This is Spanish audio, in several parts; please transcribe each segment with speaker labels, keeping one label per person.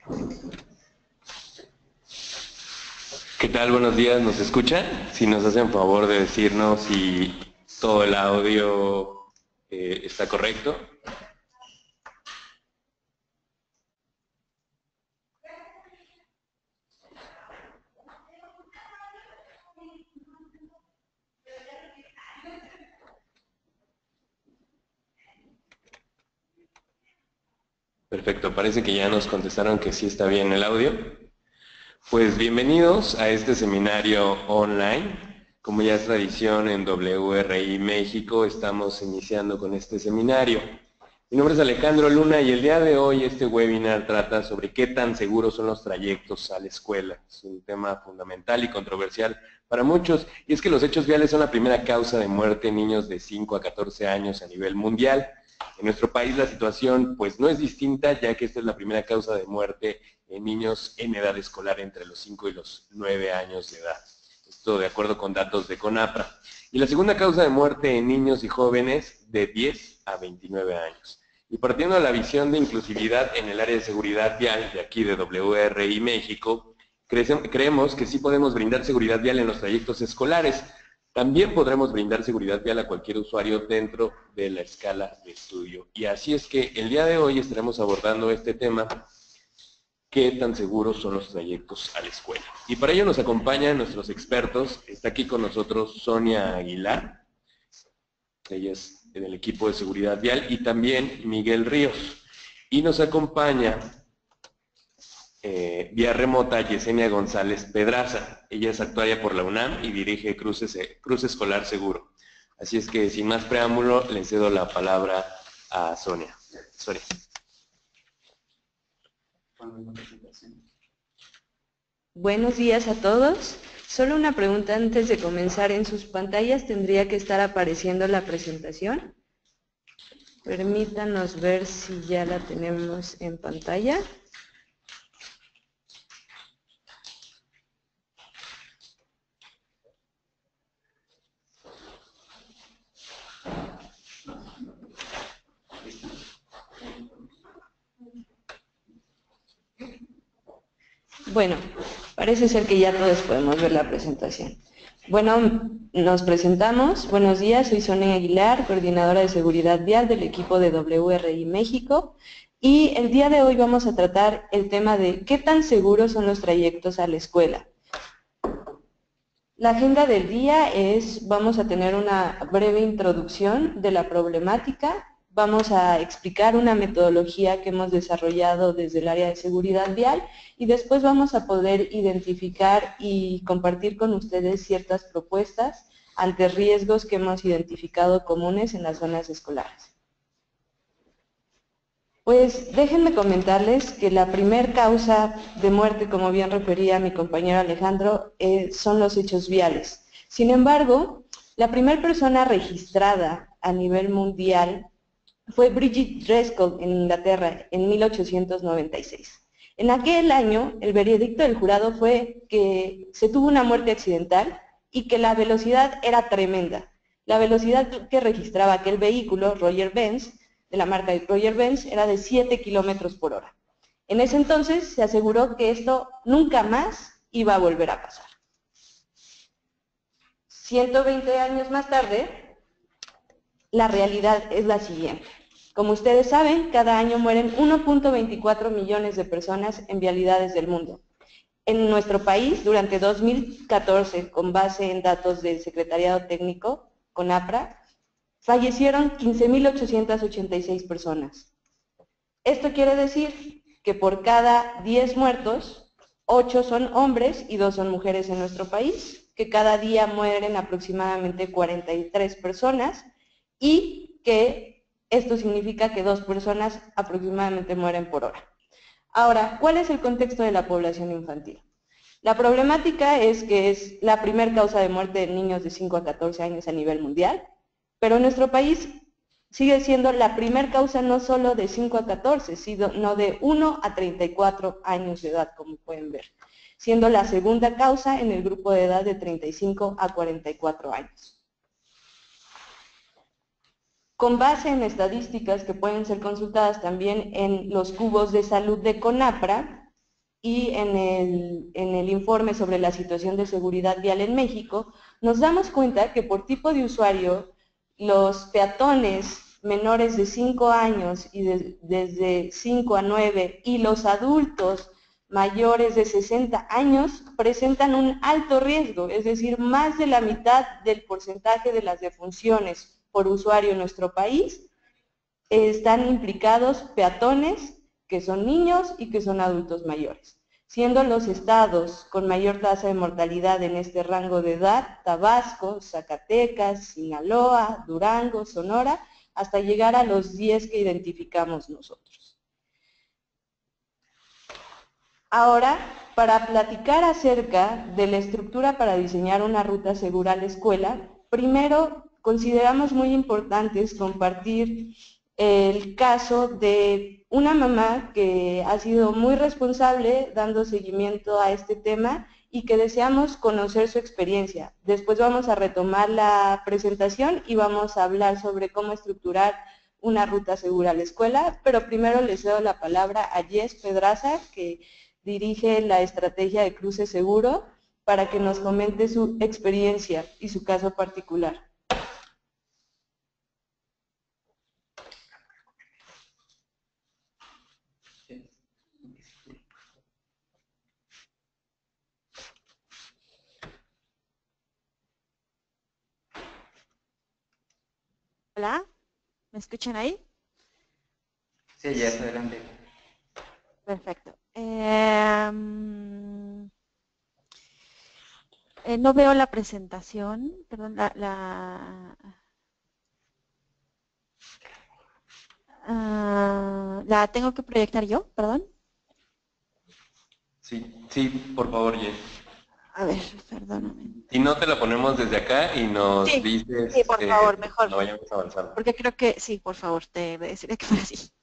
Speaker 1: ¿Qué tal? Buenos días, ¿nos escuchan? Si nos hacen favor de decirnos si todo el audio está correcto. Perfecto, parece que ya nos contestaron que sí está bien el audio. Pues bienvenidos a este seminario online. Como ya es tradición en WRI México, estamos iniciando con este seminario. Mi nombre es Alejandro Luna y el día de hoy este webinar trata sobre qué tan seguros son los trayectos a la escuela. Es un tema fundamental y controversial para muchos, y es que los hechos viales son la primera causa de muerte en niños de 5 a 14 años a nivel mundial. En nuestro país la situación pues no es distinta, ya que esta es la primera causa de muerte en niños en edad escolar entre los 5 y los 9 años de edad. Esto de acuerdo con datos de CONAPRA. Y la segunda causa de muerte en niños y jóvenes de 10 a 29 años. Y partiendo de la visión de inclusividad en el área de seguridad vial de aquí de WRI México, creemos que sí podemos brindar seguridad vial en los trayectos escolares. También podremos brindar seguridad vial a cualquier usuario dentro de la escala de estudio. Y así es que el día de hoy estaremos abordando este tema: ¿qué tan seguros son los trayectos a la escuela? Y para ello nos acompañan nuestros expertos. Está aquí con nosotros Sonia Aguilar, ella es del equipo de seguridad vial, y también Miguel Ríos. Y nos acompaña vía remota Yesenia González Pedraza. Ella es actuaria por la UNAM y dirige Cruz Escolar Seguro. Así es que sin más preámbulo le cedo la palabra a Sonia. Sonia.
Speaker 2: Buenos días a todos. Solo una pregunta antes de comenzar. ¿En sus pantallas tendría que estar apareciendo la presentación? Permítanos ver si ya la tenemos en pantalla. Bueno, parece ser que ya todos podemos ver la presentación. Bueno, nos presentamos. Buenos días, soy Sonia Aguilar, coordinadora de seguridad vial del equipo de WRI México, y el día de hoy vamos a tratar el tema de qué tan seguros son los trayectos a la escuela. La agenda del día es, vamos a tener una breve introducción de la problemática, vamos a explicar una metodología que hemos desarrollado desde el área de seguridad vial y después vamos a poder identificar y compartir con ustedes ciertas propuestas ante riesgos que hemos identificado comunes en las zonas escolares. Pues déjenme comentarles que la primer causa de muerte, como bien refería mi compañero Alejandro, son los hechos viales. Sin embargo, la primera persona registrada a nivel mundial fue Bridget Driscoll en Inglaterra en 1896. En aquel año, el veredicto del jurado fue que se tuvo una muerte accidental y que la velocidad era tremenda. La velocidad que registraba aquel vehículo, Roger-Benz, de la marca Roger-Benz, era de 7 kilómetros por hora. En ese entonces se aseguró que esto nunca más iba a volver a pasar. 120 años más tarde, la realidad es la siguiente. Como ustedes saben, cada año mueren 1.24 millones de personas en vialidades del mundo. En nuestro país, durante 2014, con base en datos del Secretariado Técnico, CONAPRA, fallecieron 15.886 personas. Esto quiere decir que por cada 10 muertos, 8 son hombres y 2 son mujeres en nuestro país, que cada día mueren aproximadamente 43 personas y que esto significa que 2 personas aproximadamente mueren por hora. Ahora, ¿cuál es el contexto de la población infantil? La problemática es que es la primera causa de muerte de niños de 5 a 14 años a nivel mundial, pero en nuestro país sigue siendo la primera causa no solo de 5 a 14, sino de 1 a 34 años de edad, como pueden ver, siendo la segunda causa en el grupo de edad de 35 a 44 años. Con base en estadísticas que pueden ser consultadas también en los cubos de salud de CONAPRA, y en el informe sobre la situación de seguridad vial en México, nos damos cuenta que por tipo de usuario, los peatones menores de 5 años y desde 5 a 9 y los adultos mayores de 60 años presentan un alto riesgo, es decir, más de la mitad del porcentaje de las defunciones por usuario en nuestro país están implicados peatones que son niños y que son adultos mayores, siendo los estados con mayor tasa de mortalidad en este rango de edad Tabasco, Zacatecas, Sinaloa, Durango, Sonora, hasta llegar a los 10 que identificamos nosotros. Ahora, para platicar acerca de la estructura para diseñar una ruta segura a la escuela, primero consideramos muy importantes compartir el caso de una mamá que ha sido muy responsable dando seguimiento a este tema y que deseamos conocer su experiencia. Después vamos a retomar la presentación y vamos a hablar sobre cómo estructurar una ruta segura a la escuela, pero primero les cedo la palabra a Jess Pedraza, que dirige la estrategia de cruce seguro, para que nos comente su experiencia y su caso particular.
Speaker 3: Hola, ¿me escuchan ahí?
Speaker 4: Sí, ya es adelante.
Speaker 3: Perfecto. No veo la presentación, perdón, la tengo que proyectar yo, perdón.
Speaker 1: Sí, sí, por favor, Jess.
Speaker 3: A ver, perdóname.
Speaker 1: Si no, te la ponemos desde acá y nos dices
Speaker 3: Sí, por favor, mejor.
Speaker 1: cuando vayamos avanzando.
Speaker 3: Porque creo que, sí, por favor, te deciré que fuera así.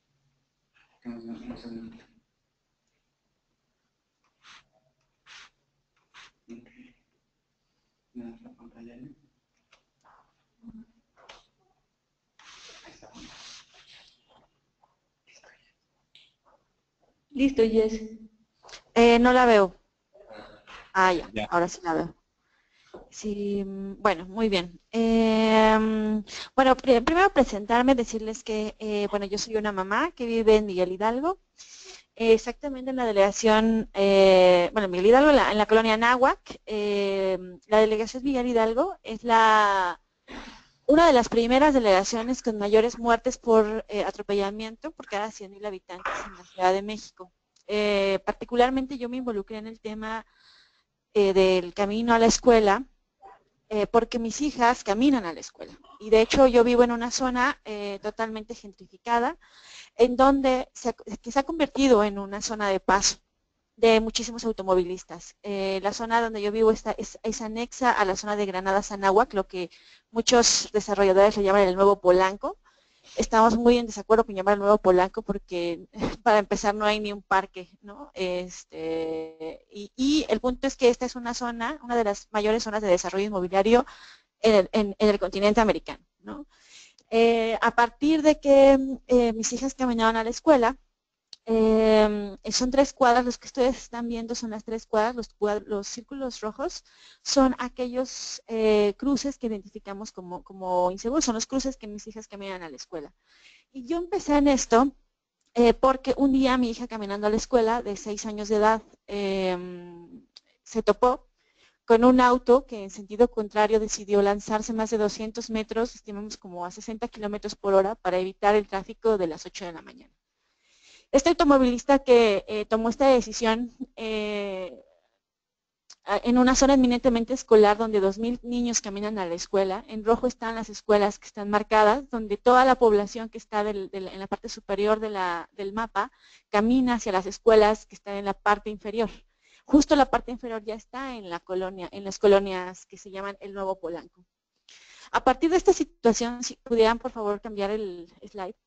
Speaker 2: Listo, Jess.
Speaker 3: No la veo. Ah,
Speaker 1: Ya.
Speaker 3: ahora sí la veo. Sí, bueno, muy bien. Bueno, primero presentarme, decirles que, bueno, yo soy una mamá que vive en Miguel Hidalgo, exactamente en la delegación, bueno, Miguel Hidalgo, en la colonia Anáhuac. La delegación Miguel Hidalgo es una de las primeras delegaciones con mayores muertes por atropellamiento por cada 100.000 habitantes en la Ciudad de México. Particularmente yo me involucré en el tema del camino a la escuela, porque mis hijas caminan a la escuela. Y de hecho yo vivo en una zona totalmente gentrificada, en donde que se ha convertido en una zona de paso de muchísimos automovilistas. La zona donde yo vivo es anexa a la zona de Granadas Anáhuac, lo que muchos desarrolladores le llaman el nuevo Polanco. Estamos muy en desacuerdo con llamar el nuevo Polanco porque para empezar no hay ni un parque, ¿no? Y el punto es que esta es una zona, una de las mayores zonas de desarrollo inmobiliario en el continente americano, ¿no? A partir de que mis hijas caminaban a la escuela, son 3 cuadras, los que ustedes están viendo son las 3 cuadras, los círculos rojos son aquellos cruces que identificamos como inseguros, son los cruces que mis hijas caminan a la escuela. Y yo empecé en esto porque un día mi hija caminando a la escuela de 6 años de edad se topó con un auto que en sentido contrario decidió lanzarse más de 200 metros, estimamos como a 60 kilómetros por hora, para evitar el tráfico de las 8 de la mañana. Este automovilista que tomó esta decisión en una zona eminentemente escolar donde 2.000 niños caminan a la escuela, en rojo están las escuelas que están marcadas, donde toda la población que está en la parte superior del mapa camina hacia las escuelas que están en la parte inferior. Justo la parte inferior ya está en las colonias que se llaman el Nuevo Polanco. A partir de esta situación, si pudieran por favor cambiar el slide,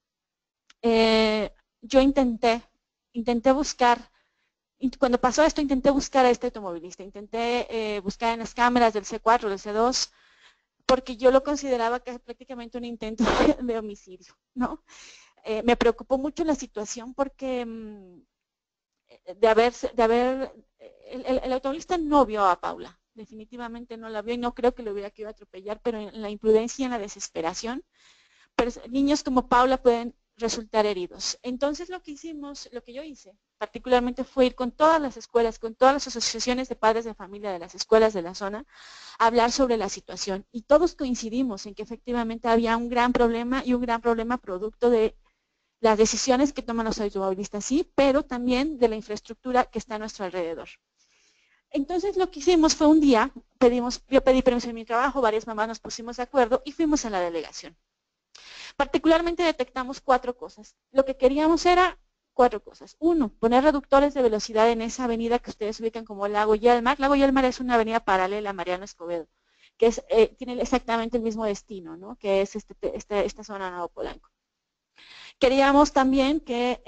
Speaker 3: yo intenté buscar, cuando pasó esto intenté buscar a este automovilista, intenté buscar en las cámaras del C4, del C2, porque yo lo consideraba que es prácticamente un intento de homicidio, ¿no? Me preocupó mucho la situación porque el automovilista no vio a Paula, definitivamente no la vio y no creo que lo hubiera querido atropellar, pero en la imprudencia y en la desesperación, niños como Paula pueden resultar heridos. Entonces lo que hicimos, lo que yo hice, particularmente fue ir con todas las escuelas, con todas las asociaciones de padres de familia de las escuelas de la zona, a hablar sobre la situación. Y todos coincidimos en que efectivamente había un gran problema y un gran problema producto de las decisiones que toman los automovilistas, sí, pero también de la infraestructura que está a nuestro alrededor. Entonces lo que hicimos fue un día, yo pedí permiso en mi trabajo, varias mamás nos pusimos de acuerdo y fuimos a la delegación. Particularmente detectamos 4 cosas. Lo que queríamos era 4 cosas. 1, poner reductores de velocidad en esa avenida que ustedes ubican como Lago Yelmar. Lago Yelmar es una avenida paralela a Mariano Escobedo, que tiene exactamente el mismo destino, ¿no? Que es esta zona Nuevo Polanco. Queríamos también que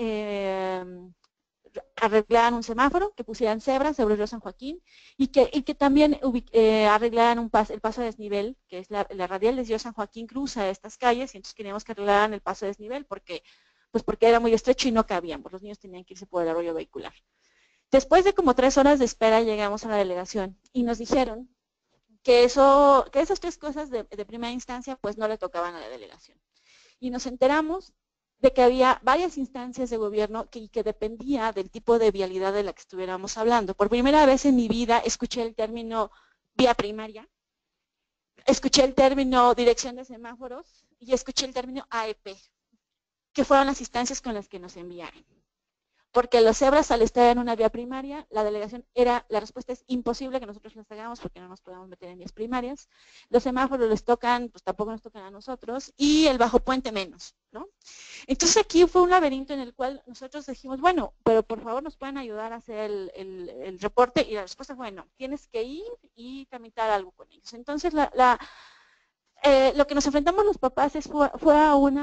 Speaker 3: arreglaran un semáforo, que pusieran cebras sobre el río San Joaquín y que también arreglaran el paso a desnivel, que es la radial del río San Joaquín cruza estas calles y entonces queríamos que arreglaran el paso a desnivel porque era muy estrecho y no cabían, pues los niños tenían que irse por el arroyo vehicular. Después de como 3 horas de espera llegamos a la delegación y nos dijeron que esas 3 cosas de primera instancia pues no le tocaban a la delegación. Y nos enteramos de que había varias instancias de gobierno que dependía del tipo de vialidad de la que estuviéramos hablando. Por primera vez en mi vida escuché el término vía primaria, escuché el término dirección de semáforos y escuché el término AEP, que fueron las instancias con las que nos enviaron. Porque los cebras al estar en una vía primaria, la respuesta es imposible que nosotros las hagamos porque no nos podemos meter en vías primarias. Los semáforos les tocan, pues tampoco nos tocan a nosotros, y el bajo puente menos, ¿no? Entonces aquí fue un laberinto en el cual nosotros dijimos, bueno, pero por favor nos pueden ayudar a hacer el reporte, y la respuesta fue, no, tienes que ir y tramitar algo con ellos. Entonces lo que nos enfrentamos los papás fue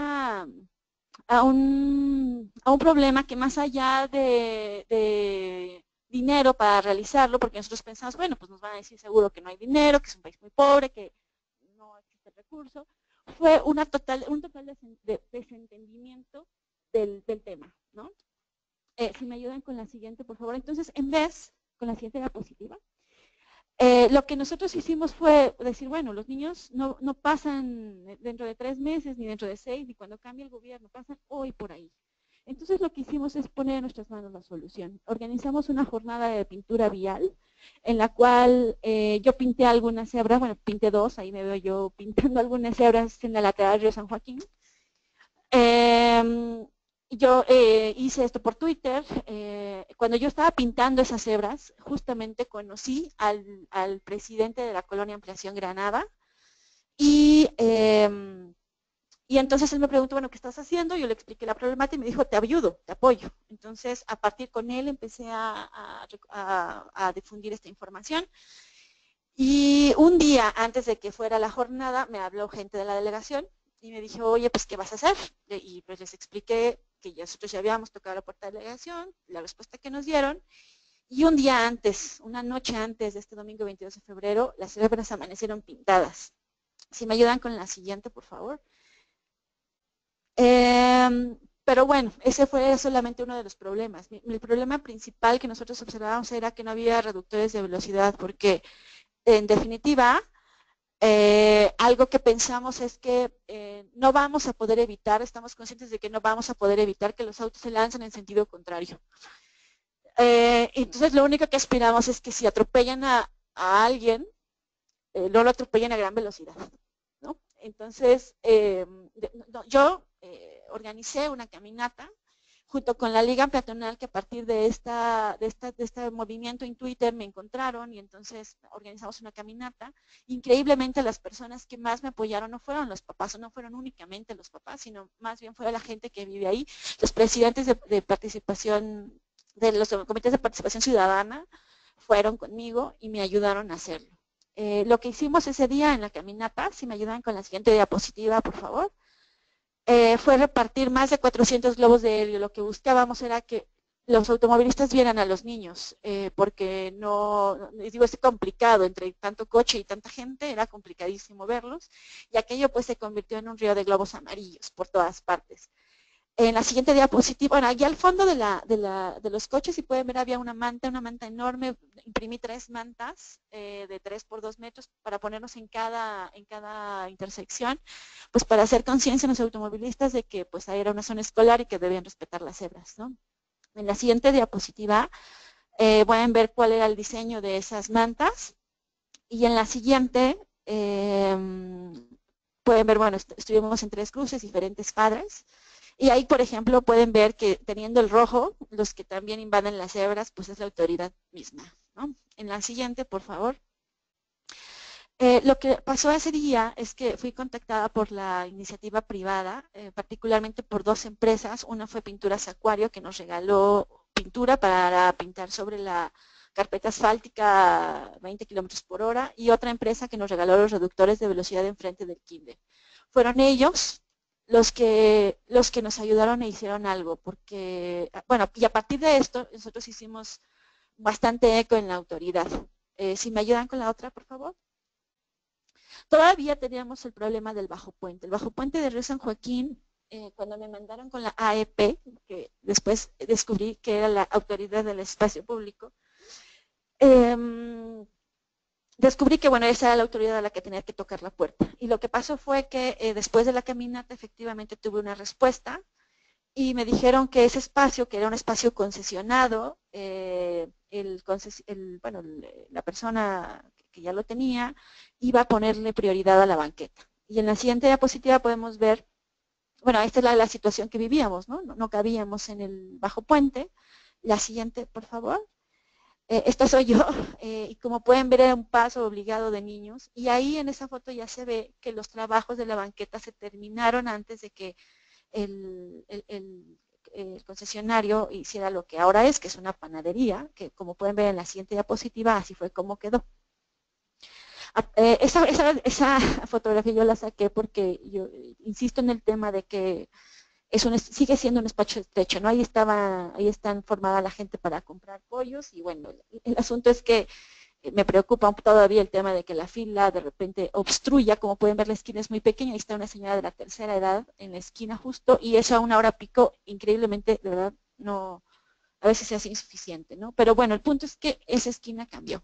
Speaker 3: a un problema que más allá de dinero para realizarlo, porque nosotros pensamos, bueno, pues nos van a decir seguro que no hay dinero, que es un país muy pobre, que no existe el recurso, fue un total de desentendimiento del tema, ¿no? Si me ayudan con la siguiente, por favor. Entonces, con la siguiente diapositiva, lo que nosotros hicimos fue decir, bueno, los niños no pasan dentro de 3 meses, ni dentro de 6, ni cuando cambie el gobierno, pasan hoy por ahí. Entonces lo que hicimos es poner en nuestras manos la solución. Organizamos una jornada de pintura vial, en la cual yo pinté algunas cebras, bueno, pinté 2, ahí me veo yo pintando algunas cebras en la lateral del río San Joaquín. Yo hice esto por Twitter. Cuando yo estaba pintando esas cebras, justamente conocí al presidente de la Colonia Ampliación Granada y entonces él me preguntó, bueno, ¿qué estás haciendo? Yo le expliqué la problemática y me dijo, te ayudo, te apoyo. Entonces, a partir con él empecé a difundir esta información. Y un día antes de que fuera la jornada, me habló gente de la delegación y me dijo, oye, pues, ¿qué vas a hacer? Y pues les expliqué que nosotros ya habíamos tocado la puerta de la delegación, la respuesta que nos dieron. Y un día antes, una noche antes de este domingo 22 de febrero, las cebras amanecieron pintadas. Si me ayudan con la siguiente, por favor. Pero bueno, ese fue solamente uno de los problemas. El problema principal que nosotros observábamos era que no había reductores de velocidad, porque en definitiva, algo que pensamos es que no vamos a poder evitar, estamos conscientes de que no vamos a poder evitar que los autos se lancen en sentido contrario. Entonces lo único que aspiramos es que si atropellan a alguien, no lo atropellen a gran velocidad, ¿no? Entonces, yo organicé una caminata junto con la Liga Peatonal, que a partir de este movimiento en Twitter me encontraron y entonces organizamos una caminata. Increíblemente las personas que más me apoyaron no fueron los papás, o no fueron únicamente los papás, sino más bien fue la gente que vive ahí, los presidentes de participación, de los comités de participación ciudadana, fueron conmigo y me ayudaron a hacerlo. Lo que hicimos ese día en la caminata, si me ayudan con la siguiente diapositiva, por favor, fue repartir más de 400 globos de helio. Lo que buscábamos era que los automovilistas vieran a los niños, porque les digo, es complicado, entre tanto coche y tanta gente, era complicadísimo verlos, y aquello pues se convirtió en un río de globos amarillos por todas partes. En la siguiente diapositiva, bueno, aquí al fondo de los coches, si pueden ver, había una manta enorme. Imprimí 3 mantas de 3 por 2 metros para ponernos en cada intersección, pues para hacer conciencia a los automovilistas de que pues ahí era una zona escolar y que debían respetar las cebras, ¿no? En la siguiente diapositiva pueden ver cuál era el diseño de esas mantas, y en la siguiente pueden ver, bueno, estuvimos en 3 cruces, diferentes padres. Y ahí, por ejemplo, pueden ver que teniendo el rojo, los que también invaden las cebras, pues es la autoridad misma, ¿no? En la siguiente, por favor. Lo que pasó ese día es que fui contactada por la iniciativa privada, particularmente por 2 empresas. Una fue Pinturas Acuario, que nos regaló pintura para pintar sobre la carpeta asfáltica 20 kilómetros por hora, y otra empresa que nos regaló los reductores de velocidad enfrente del kinder. Fueron ellos los que nos ayudaron e hicieron algo, porque, bueno, y a partir de esto, nosotros hicimos bastante eco en la autoridad. Si me ayudan con la otra, por favor. Todavía teníamos el problema del bajo puente. El bajo puente de Río San Joaquín, cuando me mandaron con la AEP, que después descubrí que era la Autoridad del Espacio Público, descubrí que, bueno, esa era la autoridad a la que tenía que tocar la puerta. Y lo que pasó fue que después de la caminata efectivamente tuve una respuesta y me dijeron que ese espacio, que era un espacio concesionado, la persona que ya lo tenía iba a ponerle prioridad a la banqueta. Y en la siguiente diapositiva podemos ver, bueno, esta es la situación que vivíamos, ¿no? No cabíamos en el bajo puente. La siguiente, por favor. Esta soy yo, y como pueden ver era un paso obligado de niños, y ahí en esa foto ya se ve que los trabajos de la banqueta se terminaron antes de que el concesionario hiciera lo que ahora es, que es una panadería, que como pueden ver en la siguiente diapositiva, así fue como quedó. Esa fotografía yo la saqué porque yo insisto en el tema de que sigue siendo un espacio estrecho, ¿no? Ahí están formada la gente para comprar pollos, y bueno, el asunto es que me preocupa todavía el tema de que la fila de repente obstruya. Como pueden ver, la esquina es muy pequeña, ahí está una señora de la tercera edad en la esquina justo, y eso a una hora pico, increíblemente, de verdad, no, a veces se hace insuficiente, ¿no? Pero bueno, el punto es que esa esquina cambió.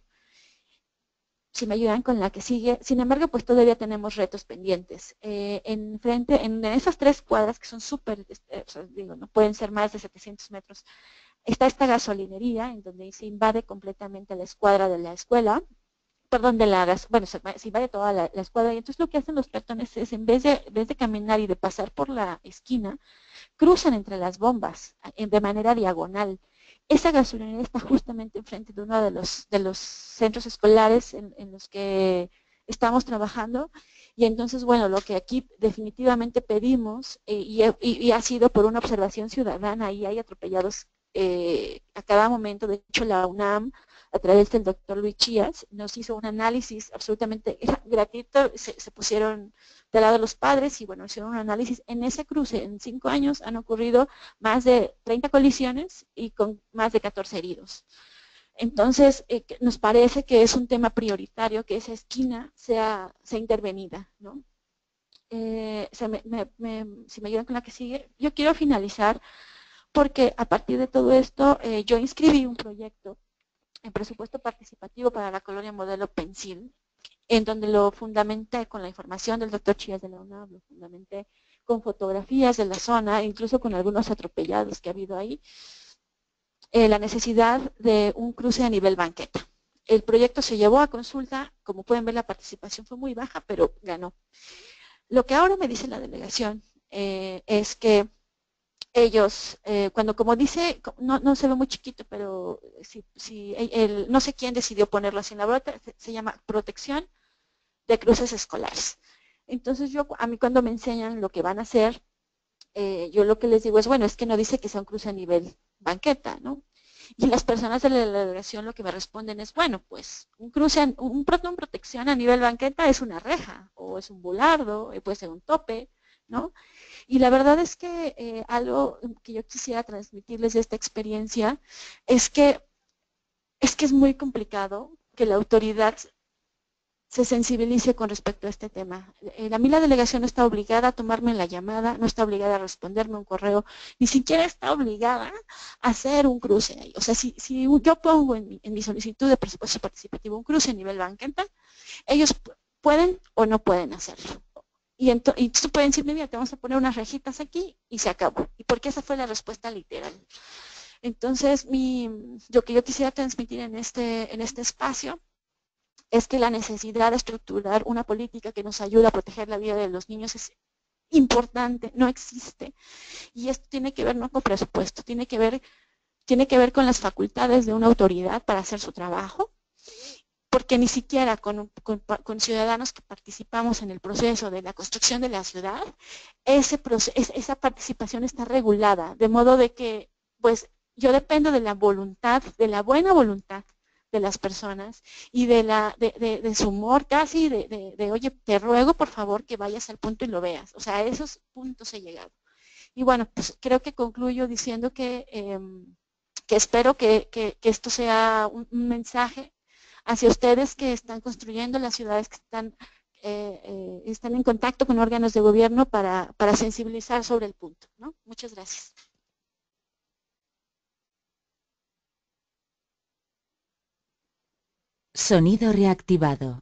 Speaker 3: Si me ayudan con la que sigue. Sin embargo, pues todavía tenemos retos pendientes. En esas 3 cuadras que son súper, digo, no pueden ser más de 700 metros, está esta gasolinería en donde se invade completamente la escuadra de la escuela, perdón, se invade toda la escuadra, y entonces lo que hacen los peatones es, en vez de caminar y de pasar por la esquina, cruzan entre las bombas de manera diagonal. Esa gasolinera está justamente enfrente de uno de los centros escolares en los que estamos trabajando, y entonces, bueno, lo que aquí definitivamente pedimos, y ha sido por una observación ciudadana, y hay atropellados a cada momento. De hecho, la UNAM, a través del doctor Luis Chías, nos hizo un análisis absolutamente gratuito. Se pusieron de lado los padres y, bueno, hicieron un análisis. En ese cruce, en 5 años, han ocurrido más de 30 colisiones y con más de 14 heridos. Entonces, nos parece que es un tema prioritario que esa esquina sea intervenida, ¿no? Si me ayudan con la que sigue. Yo quiero finalizar porque a partir de todo esto yo inscribí un proyecto en presupuesto participativo para la colonia modelo Pensil, en donde lo fundamenté con la información del doctor Chías de la UNAM, lo fundamenté con fotografías de la zona, incluso con algunos atropellados que ha habido ahí, la necesidad de un cruce a nivel banqueta. El proyecto se llevó a consulta. Como pueden ver, la participación fue muy baja, pero ganó. Lo que ahora me dice la delegación es que ellos, como dice, no se ve muy chiquito, pero no sé quién decidió ponerlo así en la brota, se llama protección de cruces escolares. Entonces a mí cuando me enseñan lo que van a hacer, yo lo que les digo es, bueno, es que no dice que sea un cruce a nivel banqueta, ¿no? Y las personas de la delegación lo que me responden es, bueno, pues un cruce, un protección a nivel banqueta es una reja, o es un bulardo, puede ser un tope, ¿no? Y la verdad es que algo que yo quisiera transmitirles de esta experiencia es que es muy complicado que la autoridad se sensibilice con respecto a este tema. A mí la delegación no está obligada a tomarme la llamada, no está obligada a responderme un correo, ni siquiera está obligada a hacer un cruce ahí. O sea, si yo pongo en mi solicitud de presupuesto participativo un cruce a nivel banqueta, ellos pueden o no pueden hacerlo. Y entonces pueden decirme, mira, te vamos a poner unas rejitas aquí y se acabó. Y porque esa fue la respuesta literal. Entonces, lo que yo quisiera transmitir en este espacio es que la necesidad de estructurar una política que nos ayude a proteger la vida de los niños es importante, no existe. Y esto tiene que ver no con presupuesto, tiene que ver con las facultades de una autoridad para hacer su trabajo, porque ni siquiera con ciudadanos que participamos en el proceso de la construcción de la ciudad, esa participación está regulada, de modo de que, pues, yo dependo de la voluntad, de la buena voluntad de las personas y de su humor casi, oye, te ruego por favor que vayas al punto y lo veas. O sea, a esos puntos he llegado. Y bueno, pues creo que concluyo diciendo que espero que esto sea un mensaje hacia ustedes que están construyendo las ciudades, que están en contacto con órganos de gobierno para sensibilizar sobre el punto, ¿no? Muchas gracias.
Speaker 5: Sonido reactivado.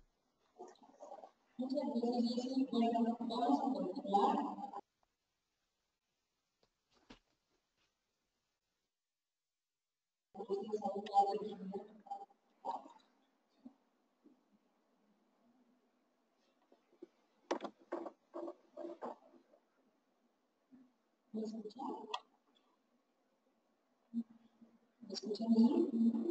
Speaker 6: ¿Me escuchan bien?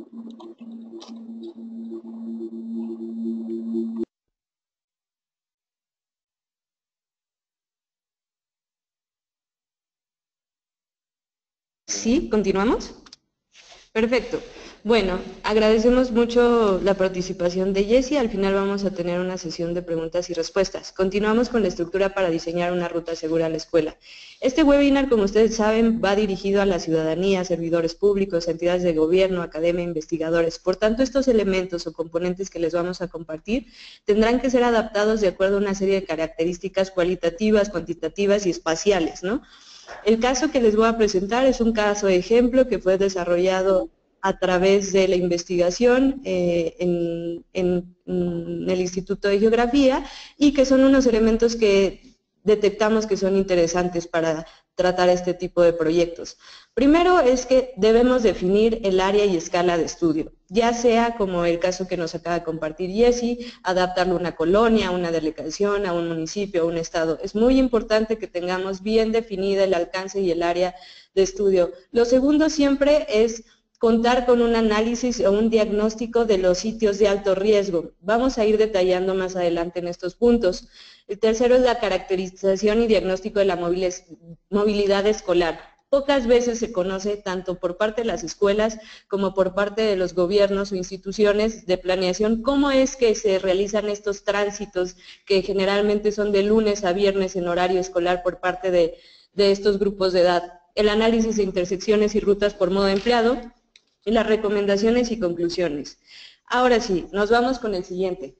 Speaker 2: ¿Sí? ¿Continuamos? Perfecto. Bueno, agradecemos mucho la participación de Jessie. Al final vamos a tener una sesión de preguntas y respuestas. Continuamos con la estructura para diseñar una ruta segura a la escuela. Este webinar, como ustedes saben, va dirigido a la ciudadanía, servidores públicos, entidades de gobierno, academia, investigadores. Por tanto, estos elementos o componentes que les vamos a compartir tendrán que ser adaptados de acuerdo a una serie de características cualitativas, cuantitativas y espaciales, ¿no? El caso que les voy a presentar es un caso de ejemplo que fue desarrollado a través de la investigación en el Instituto de Geografía y que son unos elementos que detectamos que son interesantes para tratar este tipo de proyectos. Primero es que debemos definir el área y escala de estudio, ya sea como el caso que nos acaba de compartir Jessie, adaptarlo a una colonia, a una delegación, a un municipio, a un estado. Es muy importante que tengamos bien definida el alcance y el área de estudio. Lo segundo siempre es contar con un análisis o un diagnóstico de los sitios de alto riesgo. Vamos a ir detallando más adelante en estos puntos. El tercero es la caracterización y diagnóstico de la movilidad escolar. Pocas veces se conoce, tanto por parte de las escuelas como por parte de los gobiernos o instituciones de planeación, cómo es que se realizan estos tránsitos que generalmente son de lunes a viernes en horario escolar por parte de estos grupos de edad. El análisis de intersecciones y rutas por modo empleado, y las recomendaciones y conclusiones. Ahora sí, nos vamos con el siguiente.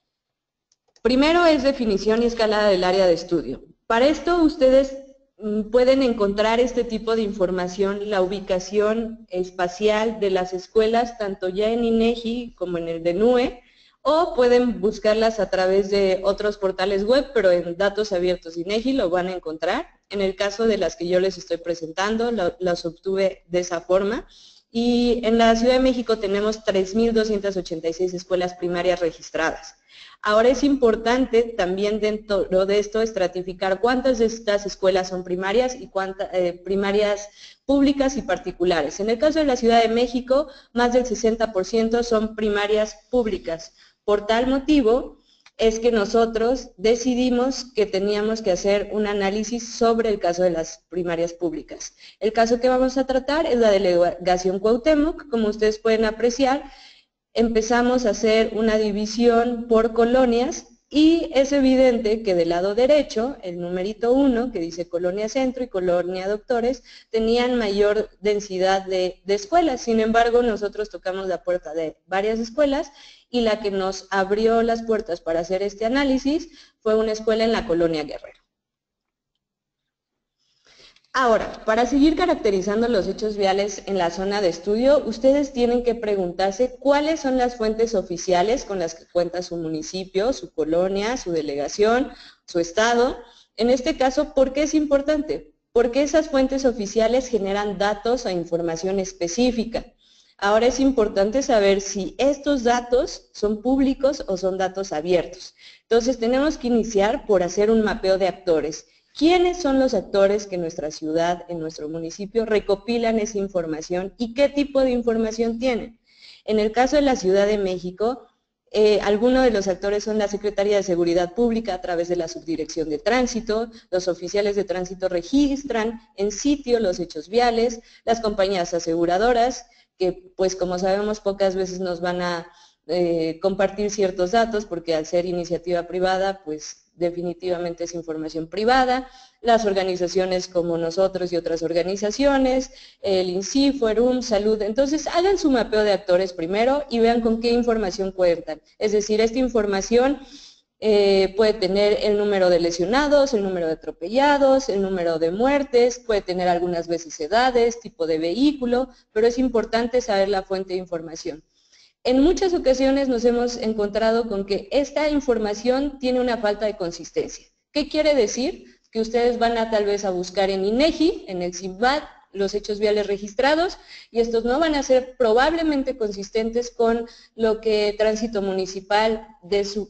Speaker 2: Primero es definición y escalada del área de estudio. Para esto ustedes pueden encontrar este tipo de información, la ubicación espacial de las escuelas, tanto ya en INEGI como en el DNUE, o pueden buscarlas a través de otros portales web, pero en datos abiertos INEGI lo van a encontrar. En el caso de las que yo les estoy presentando, las obtuve de esa forma. Y en la Ciudad de México tenemos 3.286 escuelas primarias registradas. Ahora es importante también dentro de esto estratificar cuántas de estas escuelas son primarias y cuántas primarias públicas y particulares. En el caso de la Ciudad de México, más del 60% son primarias públicas. Por tal motivo es que nosotros decidimos que teníamos que hacer un análisis sobre el caso de las primarias públicas. El caso que vamos a tratar es la delegación Cuauhtémoc. Como ustedes pueden apreciar, empezamos a hacer una división por colonias Y es evidente que del lado derecho, el numerito 1, que dice Colonia Centro y Colonia Doctores, tenían mayor densidad de escuelas. Sin embargo, nosotros tocamos la puerta de varias escuelas y la que nos abrió las puertas para hacer este análisis fue una escuela en la Colonia Guerrero. Ahora, para seguir caracterizando los hechos viales en la zona de estudio, ustedes tienen que preguntarse cuáles son las fuentes oficiales con las que cuenta su municipio, su colonia, su delegación, su estado. En este caso, ¿por qué es importante? Porque esas fuentes oficiales generan datos o información específica. Ahora es importante saber si estos datos son públicos o son datos abiertos. Entonces, tenemos que iniciar por hacer un mapeo de actores. ¿Quiénes son los actores que en nuestra ciudad, en nuestro municipio, recopilan esa información y qué tipo de información tienen? En el caso de la Ciudad de México, algunos de los actores son la Secretaría de Seguridad Pública a través de la Subdirección de Tránsito, los oficiales de tránsito registran en sitio los hechos viales, las compañías aseguradoras, que pues como sabemos pocas veces nos van a compartir ciertos datos porque al ser iniciativa privada pues definitivamente es información privada, las organizaciones como nosotros y otras organizaciones, el INCIFO, ERUM, Salud. Entonces hagan su mapeo de actores primero y vean con qué información cuentan. Es decir, esta información puede tener el número de lesionados, el número de atropellados, el número de muertes, puede tener algunas veces edades, tipo de vehículo, pero es importante saber la fuente de información. En muchas ocasiones nos hemos encontrado con que esta información tiene una falta de consistencia. ¿Qué quiere decir? Que ustedes van a tal vez a buscar en INEGI, en el CIMBAT, los hechos viales registrados, y estos no van a ser probablemente consistentes con lo que Tránsito Municipal de su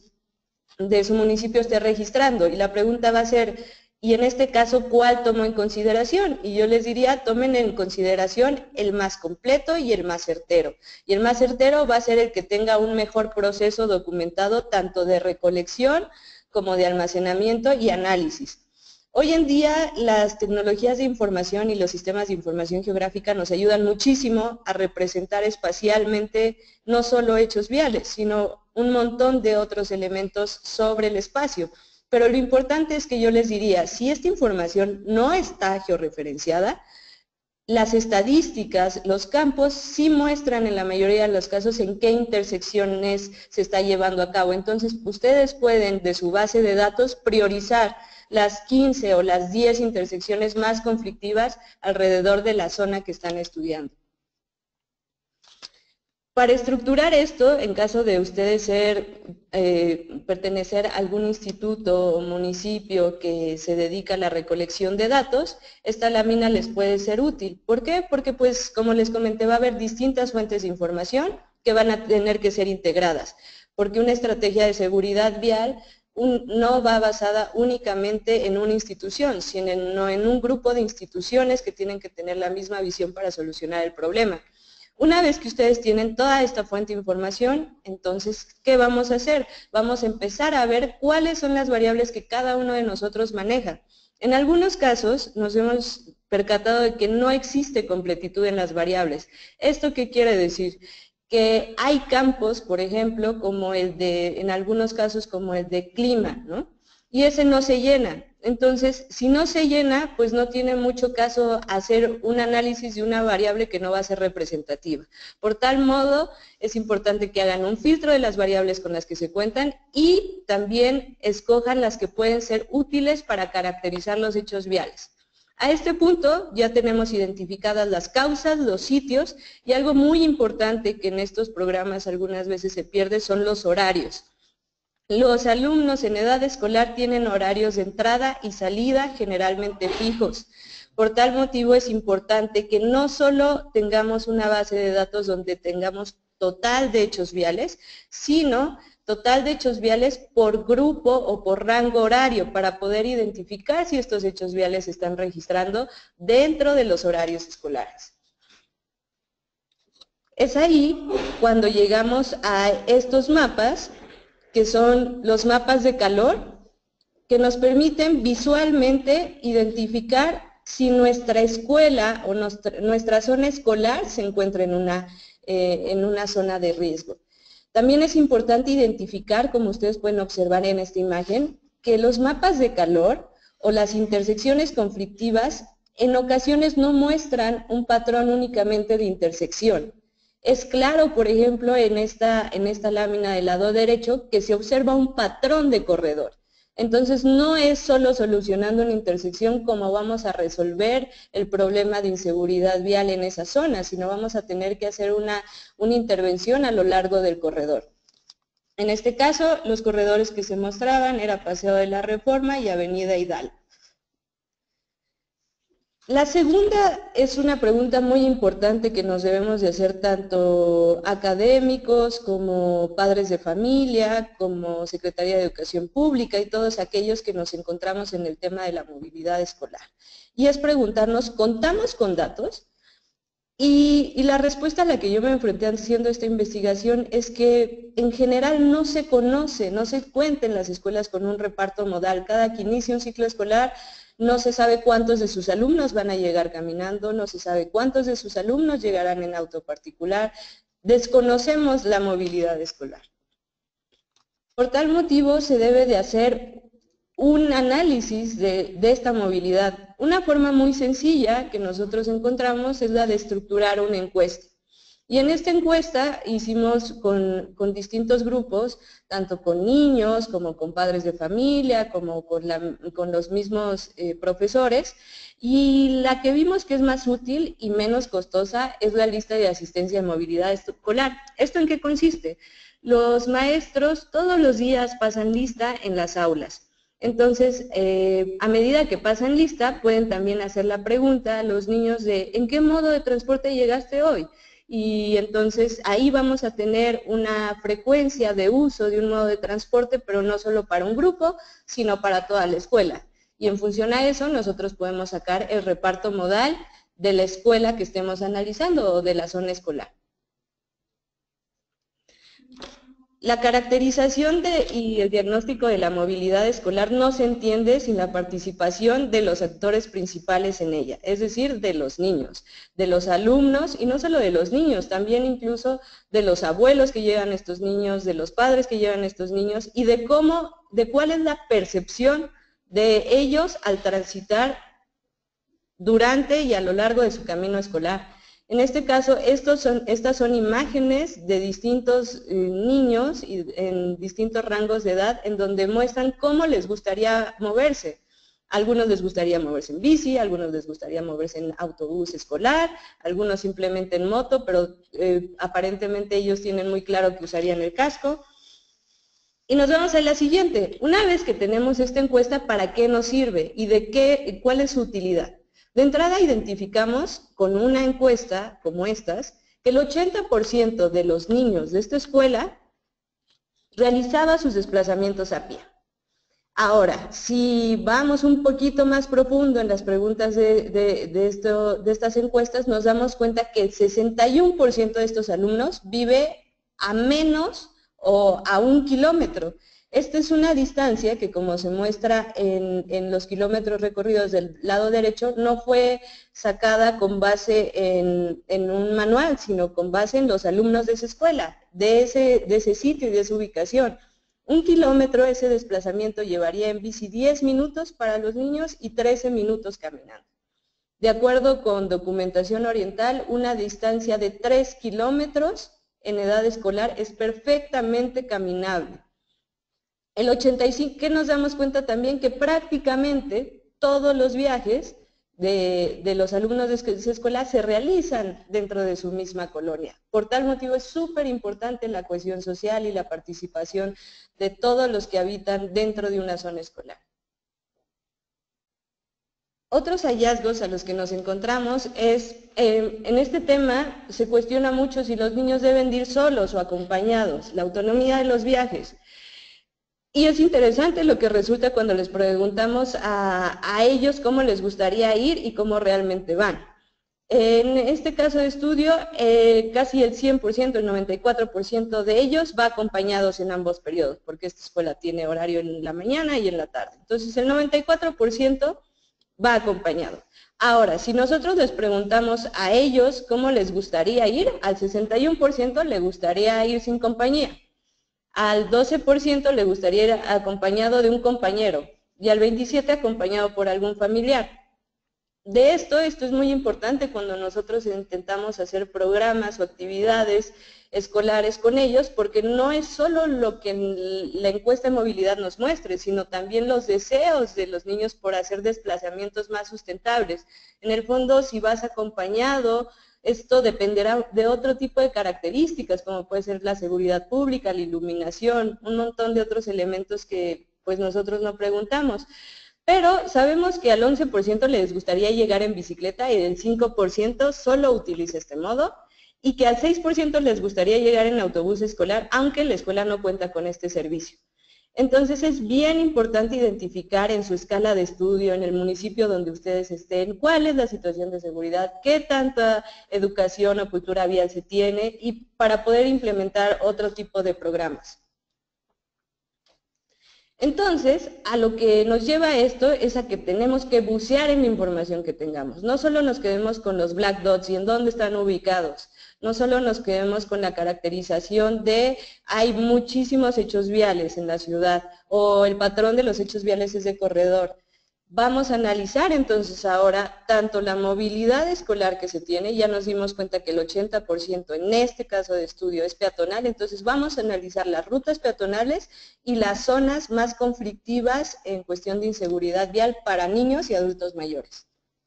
Speaker 2: municipio esté registrando. Y la pregunta va a ser, y en este caso, ¿cuál tomo en consideración? Y yo les diría, tomen en consideración el más completo y el más certero. Y el más certero va a ser el que tenga un mejor proceso documentado, tanto de recolección como de almacenamiento y análisis. Hoy en día, las tecnologías de información y los sistemas de información geográfica nos ayudan muchísimo a representar espacialmente no solo hechos viales, sino un montón de otros elementos sobre el espacio. Pero lo importante es que yo les diría, si esta información no está georreferenciada, las estadísticas, los campos, sí muestran en la mayoría de los casos en qué intersecciones se está llevando a cabo. Entonces, ustedes pueden, de su base de datos, priorizar las 15 o las 10 intersecciones más conflictivas alrededor de la zona que están estudiando. Para estructurar esto, en caso de ustedes pertenecer a algún instituto o municipio que se dedica a la recolección de datos, esta lámina les puede ser útil. ¿Por qué? Porque, pues, como les comenté, va a haber distintas fuentes de información que van a tener que ser integradas, porque una estrategia de seguridad vial no va basada únicamente en una institución, sino en un grupo de instituciones que tienen que tener la misma visión para solucionar el problema. Una vez que ustedes tienen toda esta fuente de información, entonces, ¿qué vamos a hacer? Vamos a empezar a ver cuáles son las variables que cada uno de nosotros maneja. En algunos casos nos hemos percatado de que no existe completitud en las variables. ¿Esto qué quiere decir? Que hay campos, por ejemplo, como en algunos casos como el de clima, ¿no? Y ese no se llena. Entonces, si no se llena, pues no tiene mucho caso hacer un análisis de una variable que no va a ser representativa. Por tal modo, es importante que hagan un filtro de las variables con las que se cuentan y también escojan las que pueden ser útiles para caracterizar los hechos viales. A este punto ya tenemos identificadas las causas, los sitios y algo muy importante que en estos programas algunas veces se pierde son los horarios. Los alumnos en edad escolar tienen horarios de entrada y salida generalmente fijos. Por tal motivo es importante que no solo tengamos una base de datos donde tengamos total de hechos viales, sino total de hechos viales por grupo o por rango horario para poder identificar si estos hechos viales se están registrando dentro de los horarios escolares. Es ahí cuando llegamos a estos mapas, que son los mapas de calor, que nos permiten visualmente identificar si nuestra escuela o nuestra zona escolar se encuentra en una zona de riesgo. También es importante identificar, como ustedes pueden observar en esta imagen, que los mapas de calor o las intersecciones conflictivas en ocasiones no muestran un patrón únicamente de intersección. Es claro, por ejemplo, en esta lámina del lado derecho que se observa un patrón de corredor. Entonces, no es solo solucionando una intersección como vamos a resolver el problema de inseguridad vial en esa zona, sino vamos a tener que hacer una intervención a lo largo del corredor. En este caso, los corredores que se mostraban era Paseo de la Reforma y Avenida Hidalgo. La segunda es una pregunta muy importante que nos debemos de hacer tanto académicos como padres de familia, como Secretaría de Educación Pública y todos aquellos que nos encontramos en el tema de la movilidad escolar. Y es preguntarnos, ¿contamos con datos? Y la respuesta a la que yo me enfrenté haciendo esta investigación es que en general no se conoce, no se cuenta en las escuelas con un reparto modal. Cada que inicia un ciclo escolar no se sabe cuántos de sus alumnos van a llegar caminando, no se sabe cuántos de sus alumnos llegarán en auto particular. Desconocemos la movilidad escolar. Por tal motivo se debe de hacer un análisis de esta movilidad. Una forma muy sencilla que nosotros encontramos es la de estructurar una encuesta. Y en esta encuesta hicimos con distintos grupos, tanto con niños, como con padres de familia, como con los mismos profesores, y la que vimos que es más útil y menos costosa es la lista de asistencia de movilidad escolar. ¿Esto en qué consiste? Los maestros todos los días pasan lista en las aulas. Entonces, a medida que pasan lista, pueden también hacer la pregunta a los niños de ¿en qué modo de transporte llegaste hoy? Y entonces ahí vamos a tener una frecuencia de uso de un modo de transporte, pero no solo para un grupo, sino para toda la escuela. Y en función a eso, nosotros podemos sacar el reparto modal de la escuela que estemos analizando o de la zona escolar. La caracterización y el diagnóstico de la movilidad escolar no se entiende sin la participación de los actores principales en ella, es decir, de los niños, de los alumnos, y no solo de los niños, también incluso de los abuelos que llevan estos niños, de los padres que llevan estos niños, y de cuál es la percepción de ellos al transitar durante y a lo largo de su camino escolar. En este caso, estas son imágenes de distintos niños y en distintos rangos de edad en donde muestran cómo les gustaría moverse. Algunos les gustaría moverse en bici, algunos les gustaría moverse en autobús escolar, algunos simplemente en moto, pero aparentemente ellos tienen muy claro que usarían el casco. Y nos vamos a la siguiente. Una vez que tenemos esta encuesta, ¿para qué nos sirve? ¿Y cuál es su utilidad? De entrada identificamos con una encuesta como estas que el 80% de los niños de esta escuela realizaba sus desplazamientos a pie. Ahora, si vamos un poquito más profundo en las preguntas de estas encuestas, nos damos cuenta que el 61% de estos alumnos vive a menos o a 1 kilómetro. Esta es una distancia que, como se muestra en los kilómetros recorridos del lado derecho, no fue sacada con base en un manual, sino con base en los alumnos de esa escuela, de ese sitio y de esa ubicación. 1 kilómetro, ese desplazamiento llevaría en bici 10 minutos para los niños y 13 minutos caminando. De acuerdo con documentación oriental, una distancia de 3 kilómetros en edad escolar es perfectamente caminable. El 85, que nos damos cuenta también que prácticamente todos los viajes de los alumnos de esa escuela se realizan dentro de su misma colonia. Por tal motivo es súper importante la cohesión social y la participación de todos los que habitan dentro de una zona escolar. Otros hallazgos a los que nos encontramos es, en este tema se cuestiona mucho si los niños deben ir solos o acompañados, la autonomía de los viajes. Y es interesante lo que resulta cuando les preguntamos a ellos cómo les gustaría ir y cómo realmente van. En este caso de estudio, casi el 100%, el 94% de ellos va acompañados en ambos periodos, porque esta escuela tiene horario en la mañana y en la tarde. Entonces el 94% va acompañado. Ahora, si nosotros les preguntamos a ellos cómo les gustaría ir, al 61% le gustaría ir sin compañía. al 12% le gustaría ir acompañado de un compañero y al 27% acompañado por algún familiar. De esto es muy importante cuando nosotros intentamos hacer programas o actividades escolares con ellos, porque no es solo lo que la encuesta de movilidad nos muestre, sino también los deseos de los niños por hacer desplazamientos más sustentables. En el fondo, si vas acompañado, esto dependerá de otro tipo de características, como puede ser la seguridad pública, la iluminación, un montón de otros elementos que pues nosotros no preguntamos. Pero sabemos que al 11% les gustaría llegar en bicicleta y el 5% solo utiliza este modo, y que al 6% les gustaría llegar en autobús escolar, aunque la escuela no cuenta con este servicio. Entonces es bien importante identificar en su escala de estudio, en el municipio donde ustedes estén, cuál es la situación de seguridad, qué tanta educación o cultura vial se tiene, y para poder implementar otro tipo de programas. Entonces, a lo que nos lleva esto es a que tenemos que bucear en la información que tengamos. No solo nos quedemos con los black dots y en dónde están ubicados, no solo nos quedemos con la caracterización de hay muchísimos hechos viales en la ciudad o el patrón de los hechos viales es de corredor. Vamos a analizar entonces ahora tanto la movilidad escolar que se tiene, ya nos dimos cuenta que el 80% en este caso de estudio es peatonal, entonces vamos a analizar las rutas peatonales y las zonas más conflictivas en cuestión de inseguridad vial para niños y adultos mayores.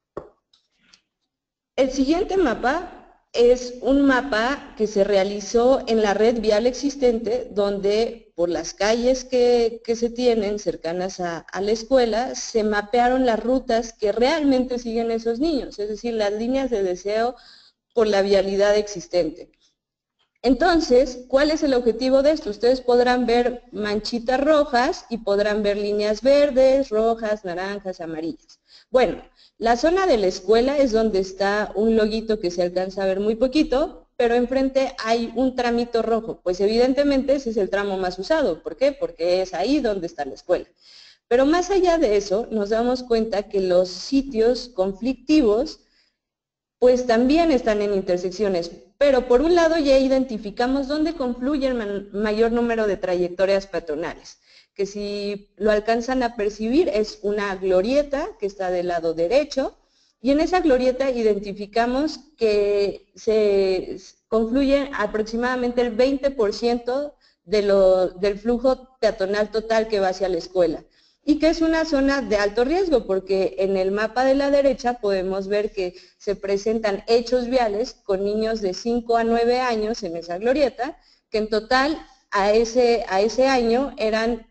Speaker 2: El siguiente mapa es un mapa que se realizó en la red vial existente, donde por las calles que se tienen cercanas a la escuela, se mapearon las rutas que realmente siguen esos niños, es decir, las líneas de deseo por la vialidad existente. Entonces, ¿cuál es el objetivo de esto? Ustedes podrán ver manchitas rojas y podrán ver líneas verdes, rojas, naranjas, amarillas. Bueno, la zona de la escuela es donde está un loguito que se alcanza a ver muy poquito, pero enfrente hay un tramito rojo. Pues evidentemente ese es el tramo más usado. ¿Por qué? Porque es ahí donde está la escuela. Pero más allá de eso, nos damos cuenta que los sitios conflictivos pues también están en intersecciones, pero por un lado ya identificamos dónde confluye el mayor número de trayectorias peatonales, que si lo alcanzan a percibir es una glorieta que está del lado derecho, y en esa glorieta identificamos que se confluye aproximadamente el 20% del flujo peatonal total que va hacia la escuela, y que es una zona de alto riesgo, porque en el mapa de la derecha podemos ver que se presentan hechos viales con niños de 5 a 9 años en esa glorieta, que en total a ese año eran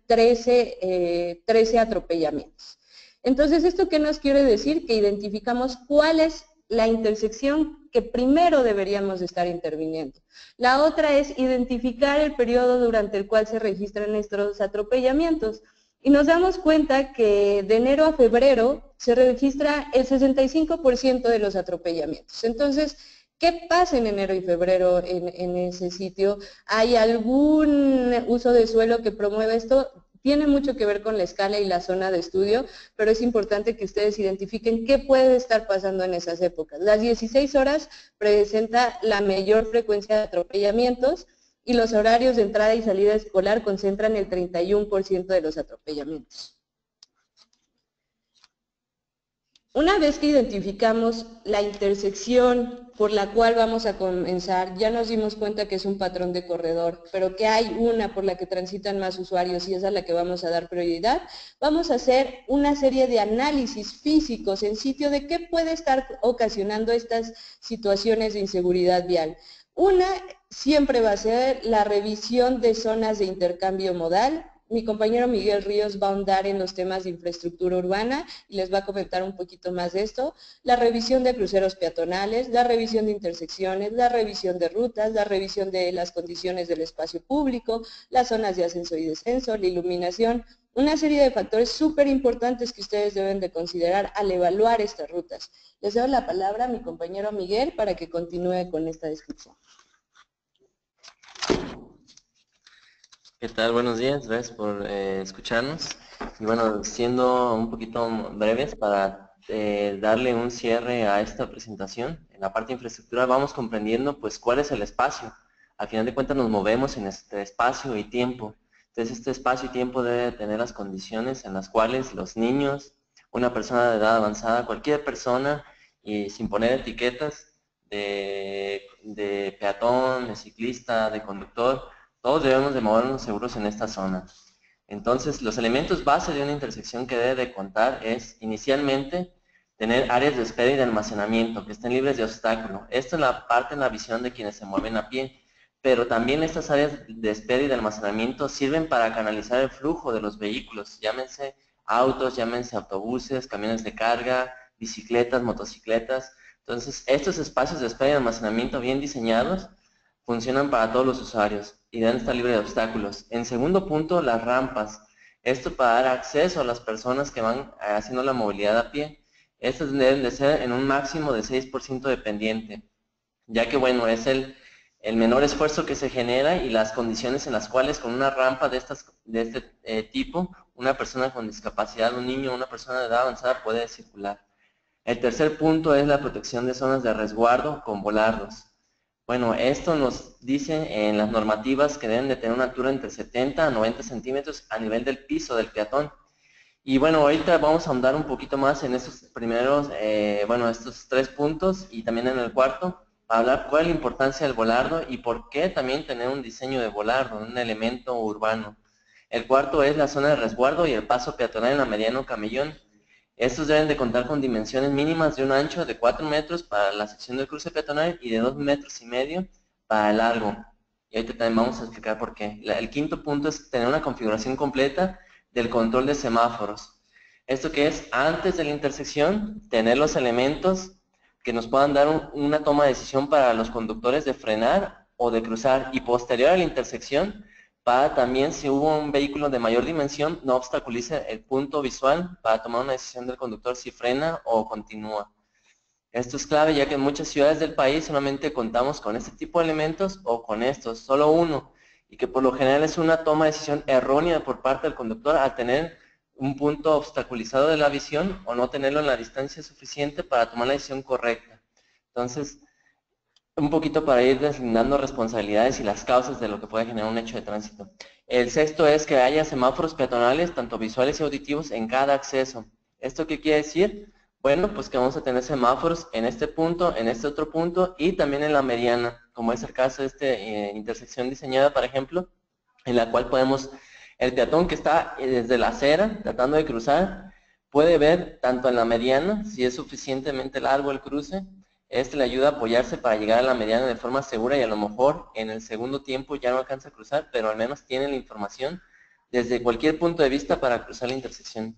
Speaker 2: 13 atropellamientos. Entonces, ¿esto qué nos quiere decir? Que identificamos cuál es la intersección que primero deberíamos de estar interviniendo. La otra es identificar el periodo durante el cual se registran estos atropellamientos. Y nos damos cuenta que de enero a febrero se registra el 65% de los atropellamientos. Entonces, ¿qué pasa en enero y febrero en ese sitio? ¿Hay algún uso de suelo que promueva esto? Tiene mucho que ver con la escala y la zona de estudio, pero es importante que ustedes identifiquen qué puede estar pasando en esas épocas. Las 16 horas presenta la mayor frecuencia de atropellamientos, y los horarios de entrada y salida escolar concentran el 31% de los atropellamientos. Una vez que identificamos la intersección por la cual vamos a comenzar, ya nos dimos cuenta que es un patrón de corredor, pero que hay una por la que transitan más usuarios y es a la que vamos a dar prioridad, vamos a hacer una serie de análisis físicos en sitio de qué puede estar ocasionando estas situaciones de inseguridad vial. Una siempre va a ser la revisión de zonas de intercambio modal. Mi compañero Miguel Ríos va a ahondar en los temas de infraestructura urbana y les va a comentar un poquito más de esto. La revisión de cruceros peatonales, la revisión de intersecciones, la revisión de rutas, la revisión de las condiciones del espacio público, las zonas de ascenso y descenso, la iluminación, una serie de factores súper importantes que ustedes deben de considerar al evaluar estas rutas. Les doy la palabra a mi compañero Miguel para que continúe con esta descripción.
Speaker 7: ¿Qué tal? Buenos días, gracias por escucharnos. Y bueno, siendo un poquito breves para darle un cierre a esta presentación, en la parte de infraestructura vamos comprendiendo pues cuál es el espacio Al final de cuentas nos movemos en este espacio y tiempo. Entonces este espacio y tiempo debe tener las condiciones en las cuales los niños, una persona de edad avanzada, cualquier persona, y sin poner etiquetas de peatón, de ciclista, de conductor, todos debemos de movernos seguros en esta zona. Entonces, los elementos base de una intersección que debe de contar es, inicialmente, tener áreas de espera y de almacenamiento que estén libres de obstáculo. Esto es la parte en la visión de quienes se mueven a pie, pero también estas áreas de espera y de almacenamiento sirven para canalizar el flujo de los vehículos, llámense autos, llámense autobuses, camiones de carga, bicicletas, motocicletas. Entonces, estos espacios de espera y almacenamiento bien diseñados funcionan para todos los usuarios y deben estar libres de obstáculos. En segundo punto, las rampas. Esto para dar acceso a las personas que van haciendo la movilidad a pie. Estas deben de ser en un máximo de 6% de pendiente, ya que bueno, es el menor esfuerzo que se genera y las condiciones en las cuales con una rampa de este tipo, una persona con discapacidad, un niño, una persona de edad avanzada puede circular. El tercer punto es la protección de zonas de resguardo con volardos. Bueno, esto nos dice en las normativas que deben de tener una altura entre 70 a 90 centímetros a nivel del piso del peatón. Y bueno, ahorita vamos a ahondar un poquito más en estos primeros, estos 3 puntos y también en el cuarto, para hablar cuál es la importancia del volardo y por qué también tener un diseño de volardo, un elemento urbano. El cuarto es la zona de resguardo y el paso peatonal en la mediana o camellón. Estos deben de contar con dimensiones mínimas de un ancho de 4 metros para la sección del cruce peatonal y de 2,5 metros para el largo. Y ahorita también vamos a explicar por qué. El quinto punto es tener una configuración completa del control de semáforos. Esto que es, antes de la intersección, tener los elementos que nos puedan dar una toma de decisión para los conductores de frenar o de cruzar, y posterior a la intersección, para también, si hubo un vehículo de mayor dimensión, no obstaculice el punto visual para tomar una decisión del conductor si frena o continúa. Esto es clave, ya que en muchas ciudades del país solamente contamos con este tipo de elementos o con estos, solo uno, y que por lo general es una toma de decisión errónea por parte del conductor al tener un punto obstaculizado de la visión o no tenerlo en la distancia suficiente para tomar la decisión correcta. Entonces, un poquito para ir deslindando responsabilidades y las causas de lo que puede generar un hecho de tránsito. El sexto es que haya semáforos peatonales, tanto visuales y auditivos, en cada acceso. ¿Esto qué quiere decir? Bueno, pues que vamos a tener semáforos en este punto, en este otro punto y también en la mediana, como es el caso de esta intersección diseñada, por ejemplo, en la cual podemos, el peatón que está desde la acera tratando de cruzar, puede ver tanto en la mediana, si es suficientemente largo el cruce, este le ayuda a apoyarse para llegar a la mediana de forma segura y a lo mejor en el segundo tiempo ya no alcanza a cruzar, pero al menos tiene la información desde cualquier punto de vista para cruzar la intersección.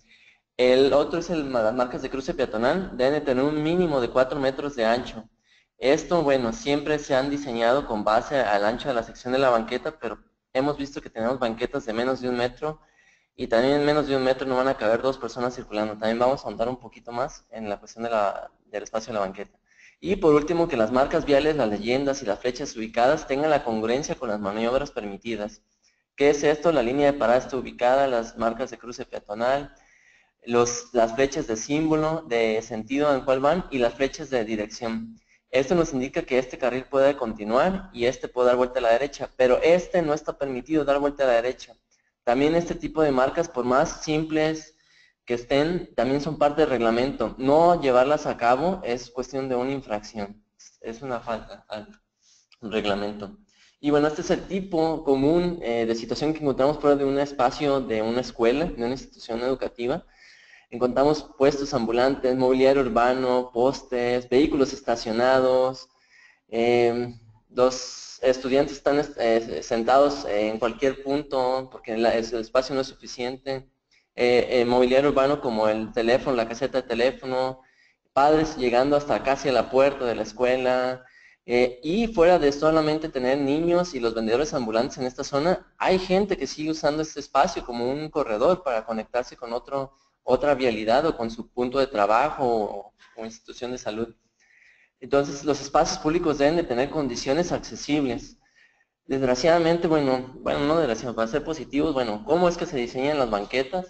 Speaker 7: El otro es las marcas de cruce peatonal, deben de tener un mínimo de 4 metros de ancho. Esto, bueno, siempre se han diseñado con base al ancho de la sección de la banqueta, pero hemos visto que tenemos banquetas de menos de 1 metro y también en menos de 1 metro no van a caber 2 personas circulando. También vamos a ahondar un poquito más en la cuestión del espacio de la banqueta. Y por último, que las marcas viales, las leyendas y las flechas ubicadas tengan la congruencia con las maniobras permitidas. ¿Qué es esto? La línea de parada está ubicada, las marcas de cruce peatonal, las flechas de símbolo, de sentido en el cual van y las flechas de dirección. Esto nos indica que este carril puede continuar y este puede dar vuelta a la derecha, pero este no está permitido dar vuelta a la derecha. También este tipo de marcas, por más simples que estén, también son parte del reglamento. No llevarlas a cabo es cuestión de una infracción, es una falta al reglamento. Y bueno, este es el tipo común de situación que encontramos fuera de un espacio de una escuela, de una institución educativa. Encontramos puestos ambulantes, mobiliario urbano, postes, vehículos estacionados, los estudiantes están sentados en cualquier punto porque el espacio no es suficiente, mobiliario urbano como el teléfono, la caseta de teléfono, padres llegando hasta casi a la puerta de la escuela, y fuera de solamente tener niños y los vendedores ambulantes en esta zona, hay gente que sigue usando este espacio como un corredor para conectarse con otra vialidad o con su punto de trabajo o institución de salud. Entonces, los espacios públicos deben de tener condiciones accesibles. Desgraciadamente, bueno, no desgraciadamente, para ser positivos, bueno, ¿cómo es que se diseñan las banquetas?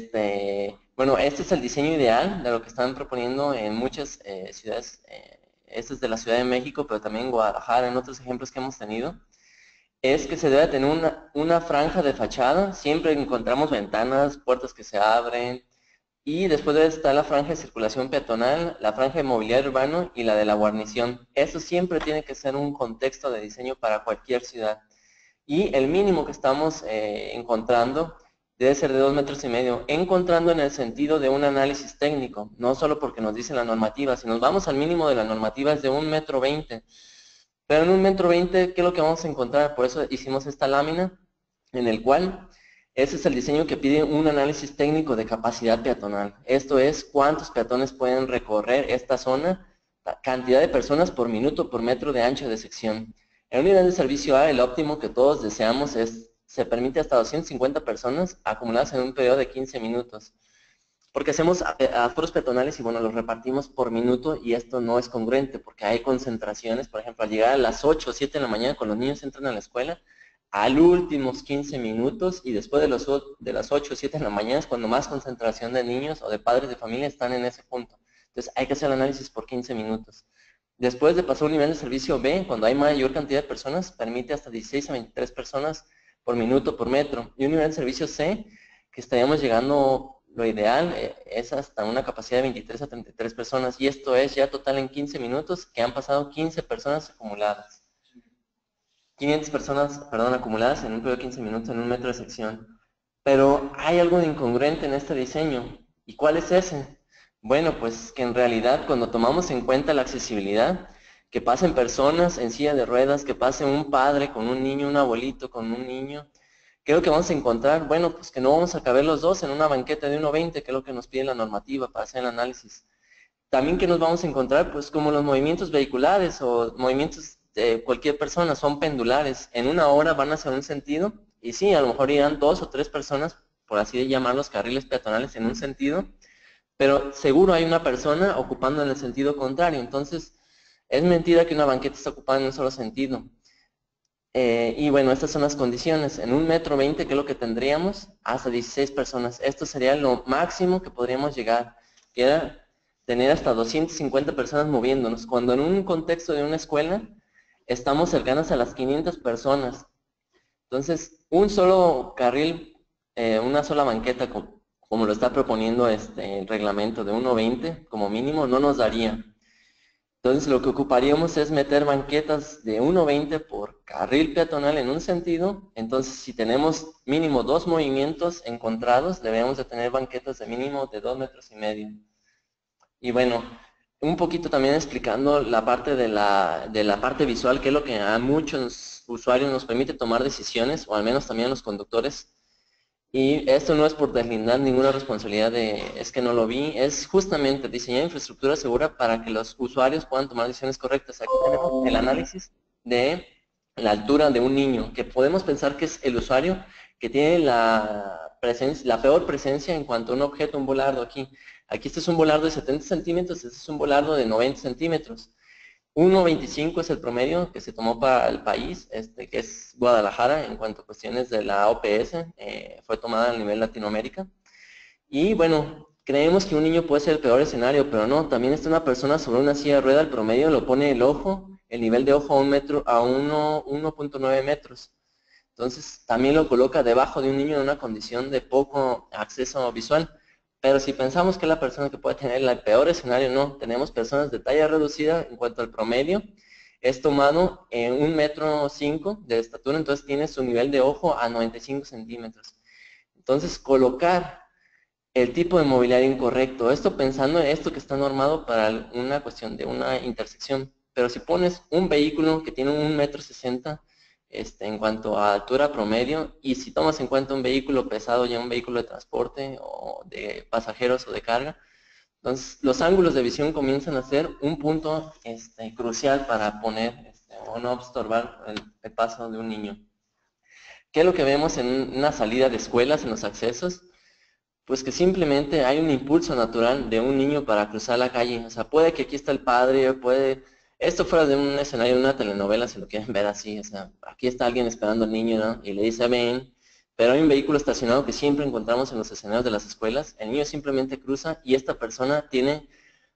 Speaker 7: Bueno, este es el diseño ideal de lo que están proponiendo en muchas ciudades este es de la Ciudad de México, pero también en Guadalajara, en otros ejemplos que hemos tenido, es que se debe tener una franja de fachada, siempre encontramos ventanas, puertas que se abren, y después debe estar la franja de circulación peatonal, la franja de mobiliario urbano y la de la guarnición. Eso siempre tiene que ser un contexto de diseño para cualquier ciudad. Y el mínimo que estamos encontrando debe ser de 2,5 metros, encontrando en el sentido de un análisis técnico, no solo porque nos dice la normativa. Si nos vamos al mínimo de la normativa es de 1,20 metros, pero en 1,20 metros, ¿qué es lo que vamos a encontrar? Por eso hicimos esta lámina, en el cual ese es el diseño que pide un análisis técnico de capacidad peatonal. Esto es cuántos peatones pueden recorrer esta zona, la cantidad de personas por minuto por metro de ancho de sección. En un nivel de servicio A, el óptimo que todos deseamos se permite hasta 250 personas acumuladas en un periodo de 15 minutos. Porque hacemos aforos peatonales y bueno, los repartimos por minuto y esto no es congruente porque hay concentraciones, por ejemplo, al llegar a las 8 o 7 de la mañana cuando los niños entran a la escuela, al últimos 15 minutos y después de las 8 o 7 de la mañana es cuando más concentración de niños o de padres de familia están en ese punto. Entonces hay que hacer el análisis por 15 minutos. Después de pasar un nivel de servicio B, cuando hay mayor cantidad de personas, permite hasta 16 a 23 personas por minuto por metro. Y un nivel de servicio C, que estaríamos llegando, lo ideal es hasta una capacidad de 23 a 33 personas. Y esto es ya total en 15 minutos, que han pasado 15 personas acumuladas. 500 personas, perdón, acumuladas en un periodo de 15 minutos en 1 metro de sección. Pero hay algo de incongruente en este diseño. ¿Y cuál es ese? Bueno, pues que en realidad cuando tomamos en cuenta la accesibilidad, que pasen personas en silla de ruedas, que pase un padre con un niño, un abuelito con un niño, creo que vamos a encontrar, bueno, pues que no vamos a caber los dos en una banqueta de 1,20, que es lo que nos pide la normativa para hacer el análisis. También que nos vamos a encontrar, pues como los movimientos vehiculares o movimientos de cualquier persona son pendulares. En una hora van hacia un sentido y sí, a lo mejor irán 2 o 3 personas, por así llamarlos, carriles peatonales en un sentido, pero seguro hay una persona ocupando en el sentido contrario. Entonces, es mentira que una banqueta está ocupada en un solo sentido. Y bueno, estas son las condiciones. En 1,20 metros, que es lo que tendríamos, hasta 16 personas. Esto sería lo máximo que podríamos llegar, que era tener hasta 250 personas moviéndonos, cuando en un contexto de una escuela estamos cercanos a las 500 personas. Entonces, un solo carril, una sola banqueta, como lo está proponiendo el reglamento de 1,20 como mínimo, no nos daría. Entonces, lo que ocuparíamos es meter banquetas de 1,20 por carril peatonal en un sentido. Entonces, si tenemos mínimo 2 movimientos encontrados, debemos de tener banquetas de mínimo de 2,5 metros. Y bueno, un poquito también explicando la parte de la parte visual, que es lo que a muchos usuarios nos permite tomar decisiones, o al menos también a los conductores. Y esto no es por deslindar ninguna responsabilidad de, es que no lo vi, es justamente diseñar infraestructura segura para que los usuarios puedan tomar decisiones correctas. Aquí tenemos el análisis de la altura de un niño, que podemos pensar que es el usuario que tiene la peor presencia en cuanto a un objeto, un volardo aquí. Aquí este es un volardo de 70 centímetros, este es un volardo de 90 centímetros. 1,25 es el promedio que se tomó para el país, que es Guadalajara, en cuanto a cuestiones de la OPS, fue tomada a nivel Latinoamérica. Y bueno, creemos que un niño puede ser el peor escenario, pero no, también está una persona sobre una silla de rueda, el promedio lo pone el ojo, el nivel de ojo a 1,9 metros. Entonces, también lo coloca debajo de un niño en una condición de poco acceso visual. Pero si pensamos que es la persona que puede tener el peor escenario, no. Tenemos personas de talla reducida en cuanto al promedio. Es tomado en 1,5 metros de estatura, entonces tiene su nivel de ojo a 95 centímetros. Entonces, colocar el tipo de mobiliario incorrecto, esto pensando en esto que está normado para una cuestión de una intersección. Pero si pones un vehículo que tiene 1,60 metros, en cuanto a altura promedio, y si tomas en cuenta un vehículo pesado, ya un vehículo de transporte o de pasajeros o de carga, entonces los ángulos de visión comienzan a ser un punto crucial para poner o no estorbar el paso de un niño. ¿Qué es lo que vemos en una salida de escuelas, en los accesos? Pues que simplemente hay un impulso natural de un niño para cruzar la calle. O sea, puede que aquí está el padre, puede... Esto fuera de un escenario de una telenovela, si lo quieren ver así, o sea, aquí está alguien esperando al niño, ¿no? Y le dice, ven, pero hay un vehículo estacionado que siempre encontramos en los escenarios de las escuelas, el niño simplemente cruza y esta persona tiene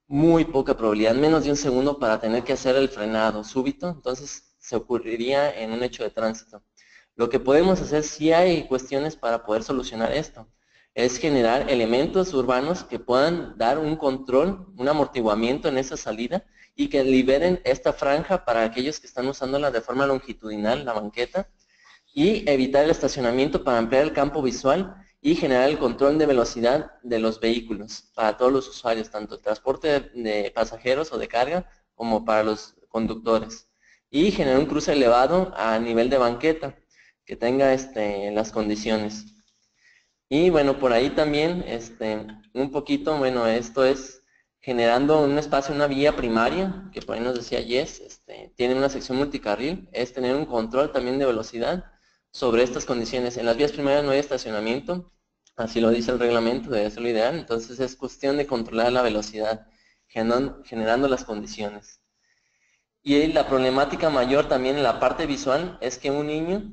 Speaker 7: muy poca probabilidad, menos de un segundo para tener que hacer el frenado súbito, entonces se ocurriría en un hecho de tránsito. Lo que podemos hacer, sí hay cuestiones para poder solucionar esto, es generar elementos urbanos que puedan dar un control, un amortiguamiento en esa salida y que liberen esta franja para aquellos que están usándola de forma longitudinal, la banqueta, y evitar el estacionamiento para ampliar el campo visual y generar el control de velocidad de los vehículos para todos los usuarios, tanto el transporte de pasajeros o de carga como para los conductores. Y generar un cruce elevado a nivel de banqueta que tenga las condiciones. Y bueno, por ahí también un poquito, bueno, esto es generando un espacio, una vía primaria, que por ahí nos decía Jess, tiene una sección multicarril, es tener un control también de velocidad sobre estas condiciones. En las vías primarias no hay estacionamiento, así lo dice el reglamento, debe ser lo ideal, entonces es cuestión de controlar la velocidad, generando las condiciones. Y la problemática mayor también en la parte visual es que un niño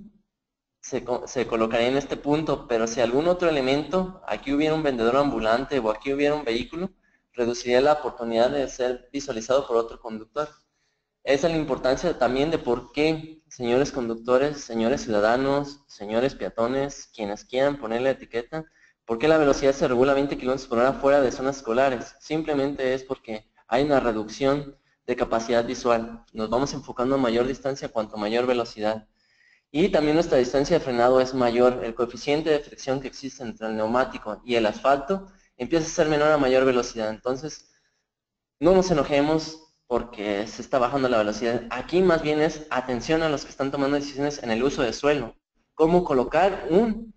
Speaker 7: se colocaría en este punto, pero si algún otro elemento, aquí hubiera un vendedor ambulante o aquí hubiera un vehículo, reduciría la oportunidad de ser visualizado por otro conductor. Esa es la importancia también de por qué, señores conductores, señores ciudadanos, señores peatones, quienes quieran poner la etiqueta, por qué la velocidad se regula a 20 km por hora fuera de zonas escolares. Simplemente es porque hay una reducción de capacidad visual. Nos vamos enfocando a mayor distancia cuanto mayor velocidad. Y también nuestra distancia de frenado es mayor. El coeficiente de fricción que existe entre el neumático y el asfalto empieza a ser menor a mayor velocidad. Entonces, no nos enojemos porque se está bajando la velocidad. Aquí más bien es atención a los que están tomando decisiones en el uso de suelo. Cómo colocar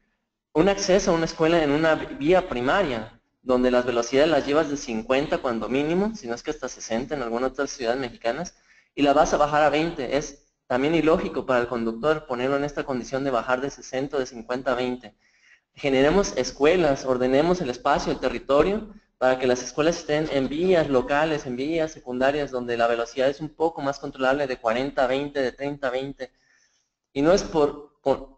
Speaker 7: un acceso a una escuela en una vía primaria, donde las velocidades las llevas de 50 cuando mínimo, si no es que hasta 60 en algunas otras ciudades mexicanas, y la vas a bajar a 20. Es también ilógico para el conductor ponerlo en esta condición de bajar de 60 o de 50 a 20. Generemos escuelas, ordenemos el espacio, el territorio, para que las escuelas estén en vías locales, en vías secundarias, donde la velocidad es un poco más controlable, de 40 a 20, de 30 a 20. Y no es por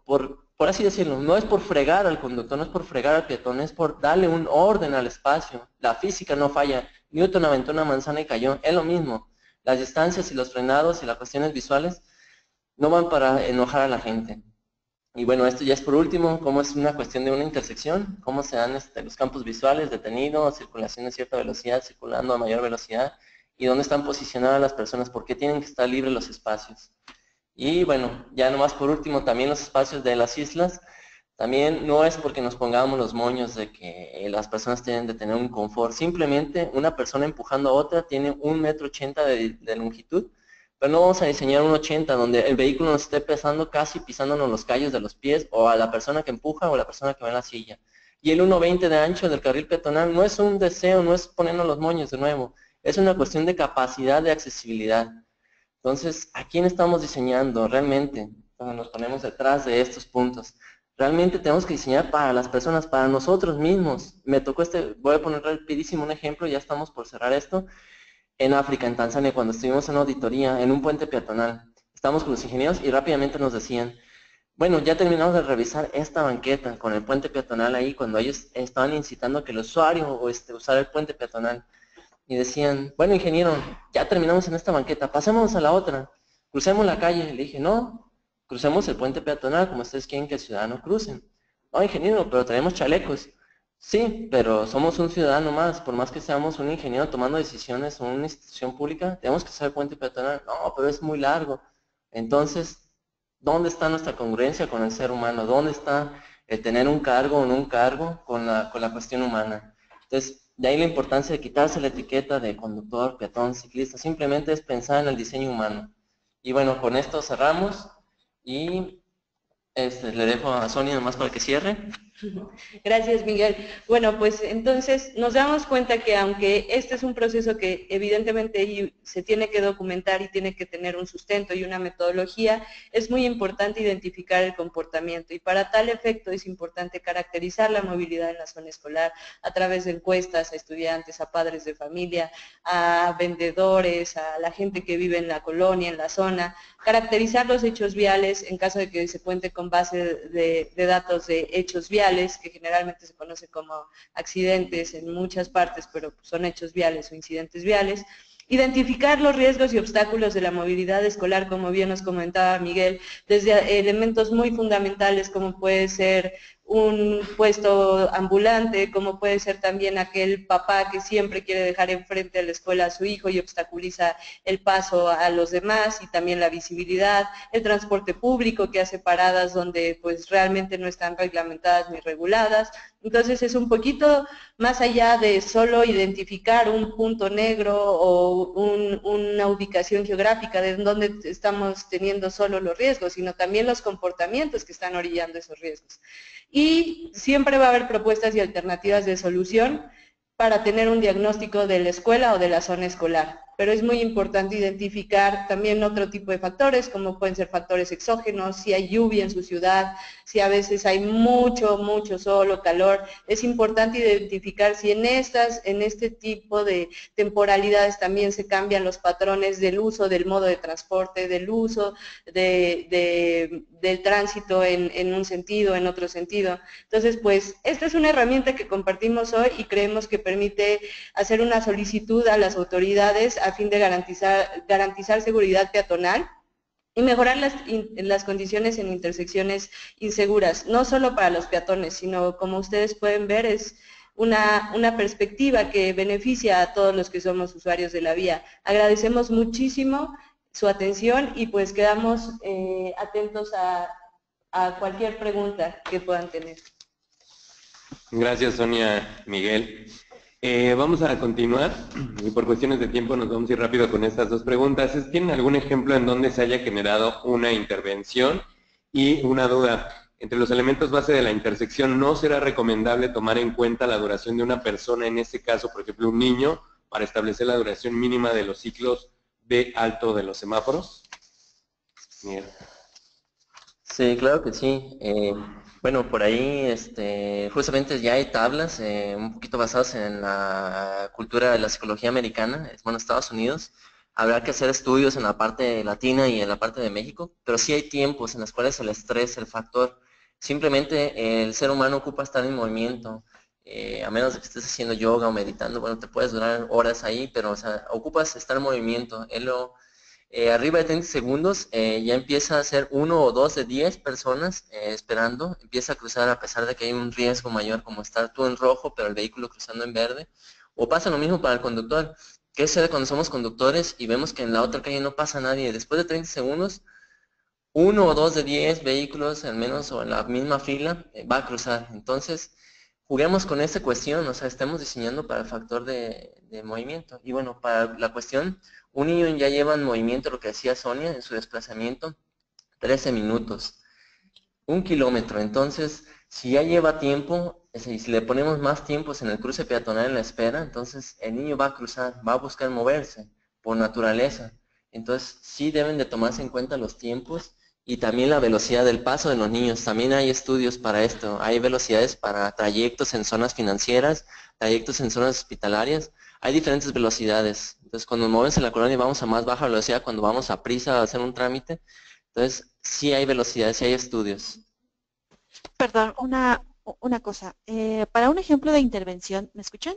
Speaker 7: así decirlo, no es por fregar al conductor, no es por fregar al peatón, es por darle un orden al espacio. La física no falla. Newton aventó una manzana y cayó, es lo mismo. Las distancias y los frenados y las cuestiones visuales no van para enojar a la gente. Y bueno, esto ya es por último, cómo es una cuestión de una intersección, cómo se dan los campos visuales, detenido, circulación a cierta velocidad, circulando a mayor velocidad, y dónde están posicionadas las personas, por qué tienen que estar libres los espacios. Y bueno, ya nomás por último, también los espacios de las islas, también no es porque nos pongamos los moños de que las personas tienen de tener un confort, simplemente una persona empujando a otra tiene 1,80 m de longitud, pero no vamos a diseñar un 80 donde el vehículo nos esté pesando casi pisándonos los callos de los pies o a la persona que empuja o a la persona que va en la silla. Y el 1,20 de ancho del carril peatonal no es un deseo, no es ponernos los moños de nuevo, es una cuestión de capacidad de accesibilidad. Entonces, ¿a quién estamos diseñando realmente? Cuando nos ponemos detrás de estos puntos. Realmente tenemos que diseñar para las personas, para nosotros mismos. Me tocó voy a poner rapidísimo un ejemplo, ya estamos por cerrar esto. En África, en Tanzania, cuando estuvimos en auditoría, en un puente peatonal, estábamos con los ingenieros y rápidamente nos decían, bueno, ya terminamos de revisar esta banqueta con el puente peatonal ahí, cuando ellos estaban incitando a que el usuario usara el puente peatonal. Y decían, bueno, ingeniero, ya terminamos en esta banqueta, pasemos a la otra, crucemos la calle. Le dije, no, crucemos el puente peatonal como ustedes quieren que el ciudadano crucen. No, ingeniero, pero traemos chalecos. Sí, pero somos un ciudadano más, por más que seamos un ingeniero tomando decisiones en una institución pública, tenemos que hacer el puente peatonal. No, pero es muy largo. Entonces, ¿dónde está nuestra congruencia con el ser humano? ¿Dónde está el tener un cargo o no un cargo con la cuestión humana? Entonces, de ahí la importancia de quitarse la etiqueta de conductor, peatón, ciclista, simplemente es pensar en el diseño humano. Y bueno, con esto cerramos y le dejo a Sonia nomás para que cierre.
Speaker 2: Gracias, Miguel. Bueno, pues entonces nos damos cuenta que aunque este es un proceso que evidentemente se tiene que documentar y tiene que tener un sustento y una metodología, es muy importante identificar el comportamiento y para tal efecto es importante caracterizar la movilidad en la zona escolar a través de encuestas a estudiantes, a padres de familia, a vendedores, a la gente que vive en la colonia, en la zona, caracterizar los hechos viales en caso de que se cuente con base de datos de hechos viales, viales, que generalmente se conoce como accidentes en muchas partes, pero son hechos viales o incidentes viales. Identificar los riesgos y obstáculos de la movilidad escolar, como bien nos comentaba Miguel, desde elementos muy fundamentales como puede ser un puesto ambulante, como puede ser también aquel papá que siempre quiere dejar enfrente de la escuela a su hijo y obstaculiza el paso a los demás, y también la visibilidad, el transporte público que hace paradas donde pues realmente no están reglamentadas ni reguladas. Entonces es un poquito más allá de solo identificar un punto negro o una ubicación geográfica de donde estamos teniendo solo los riesgos, sino también los comportamientos que están orillando esos riesgos. Y siempre va a haber propuestas y alternativas de solución para tener un diagnóstico de la escuela o de la zona escolar. Pero es muy importante identificar también otro tipo de factores, como pueden ser factores exógenos, si hay lluvia en su ciudad, si a veces hay mucho sol o calor. Es importante identificar si en este tipo de temporalidades también se cambian los patrones del uso del modo de transporte, del uso del tránsito en un sentido, en otro sentido. Entonces, pues, esta es una herramienta que compartimos hoy y creemos que permite hacer una solicitud a las autoridades a fin de garantizar seguridad peatonal y mejorar las condiciones en intersecciones inseguras, no solo para los peatones, sino, como ustedes pueden ver, es una perspectiva que beneficia a todos los que somos usuarios de la vía. Agradecemos muchísimo su atención y pues quedamos atentos a cualquier pregunta que puedan tener.
Speaker 1: Gracias, Sonia, Miguel. Vamos a continuar y por cuestiones de tiempo nos vamos a ir rápido con estas dos preguntas. ¿Tienen algún ejemplo en donde se haya generado una intervención? Y una duda, entre los elementos base de la intersección, ¿no será recomendable tomar en cuenta la duración de una persona, en este caso, por ejemplo, un niño, para establecer la duración mínima de los ciclos de alto de los semáforos? Miguel.
Speaker 7: Sí, claro que sí. Bueno, por ahí justamente ya hay tablas un poquito basadas en la cultura de la psicología americana, bueno, Estados Unidos. Habrá que hacer estudios en la parte latina y en la parte de México, pero sí hay tiempos en los cuales el estrés, el factor, simplemente el ser humano ocupa estar en movimiento, a menos de que estés haciendo yoga o meditando, bueno, te puedes durar horas ahí, pero o sea, ocupas estar en movimiento. Arriba de 30 segundos ya empieza a ser 1 o 2 de 10 personas esperando, empieza a cruzar a pesar de que hay un riesgo mayor como estar tú en rojo pero el vehículo cruzando en verde. O pasa lo mismo para el conductor. ¿Qué sucede cuando somos conductores y vemos que en la otra calle no pasa nadie? Después de 30 segundos, 1 o 2 de 10 vehículos al menos o en la misma fila va a cruzar. Entonces, juguemos con esta cuestión, o sea, estemos diseñando para el factor de movimiento. Y bueno, para la cuestión, un niño ya lleva en movimiento, lo que decía Sonia, en su desplazamiento, 13 minutos. 1 kilómetro, entonces, si ya lleva tiempo, si le ponemos más tiempos en el cruce peatonal en la espera, entonces el niño va a cruzar, va a buscar moverse, por naturaleza. Entonces, sí deben de tomarse en cuenta los tiempos y también la velocidad del paso de los niños. También hay estudios para esto. Hay velocidades para trayectos en zonas financieras, trayectos en zonas hospitalarias. Hay diferentes velocidades. Entonces, cuando nos movemos en la colonia vamos a más baja velocidad, cuando vamos a prisa a hacer un trámite. Entonces, sí hay velocidades, sí hay estudios.
Speaker 3: Perdón, una cosa. Para un ejemplo de intervención, ¿me escuchan?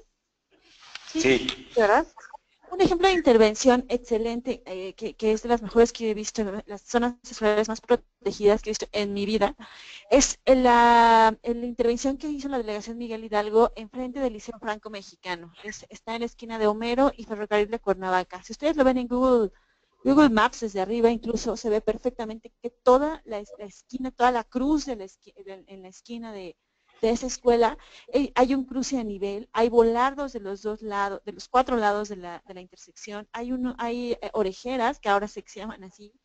Speaker 1: Sí.
Speaker 3: ¿Verdad? Un ejemplo de intervención excelente, que es de las mejores que he visto en las zonas escolares más protegidas que he visto en mi vida, es la intervención que hizo la delegación Miguel Hidalgo enfrente del Liceo Franco Mexicano. Está en la esquina de Homero y Ferrocarril de Cuernavaca. Si ustedes lo ven en Google Maps desde arriba, incluso se ve perfectamente que toda la esquina, toda la cruz en la esquina de esa escuela, hay un cruce a nivel, hay volardos de los 2 lados, de los 4 lados de la intersección, hay orejeras que ahora se llaman así,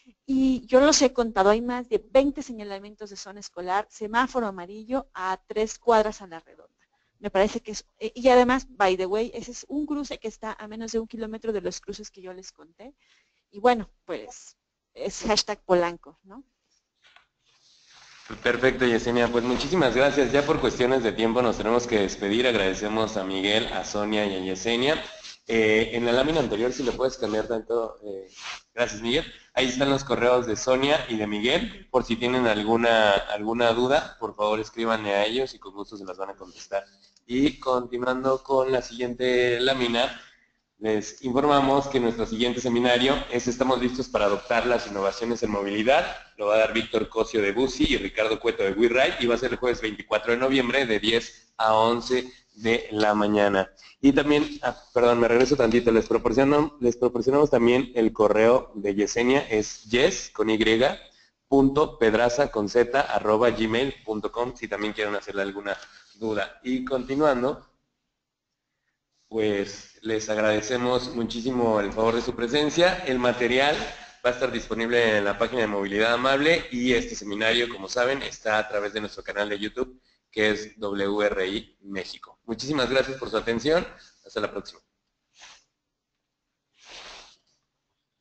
Speaker 3: y yo los he contado, hay más de 20 señalamientos de zona escolar, semáforo amarillo a 3 cuadras a la redonda. Me parece que es, y además, by the way, ese es un cruce que está a menos de 1 kilómetro de los cruces que yo les conté, y bueno, pues es #Polanco, ¿no?
Speaker 1: Perfecto, Yesenia. Pues muchísimas gracias. Ya por cuestiones de tiempo nos tenemos que despedir. Agradecemos a Miguel, a Sonia y a Yesenia. En la lámina anterior, si le puedes cambiar tanto, gracias Miguel, ahí están los correos de Sonia y de Miguel, por si tienen alguna duda, por favor escríbanle a ellos y con gusto se las van a contestar. Y continuando con la siguiente lámina, les informamos que nuestro siguiente seminario es Estamos listos para adoptar las innovaciones en movilidad. Lo va a dar Víctor Cosio de Busi y Ricardo Cueto de WeRide y va a ser el jueves 24 de noviembre de 10 a 11 de la mañana. Y también, perdón, me regreso tantito, les proporcionamos también el correo de Yesenia, es yes.pedraza.gmail.com si también quieren hacerle alguna duda. Y continuando, pues les agradecemos muchísimo el favor de su presencia. El material va a estar disponible en la página de Movilidad Amable y este seminario, como saben, está a través de nuestro canal de YouTube, que es WRI México. Muchísimas gracias por su atención. Hasta la próxima.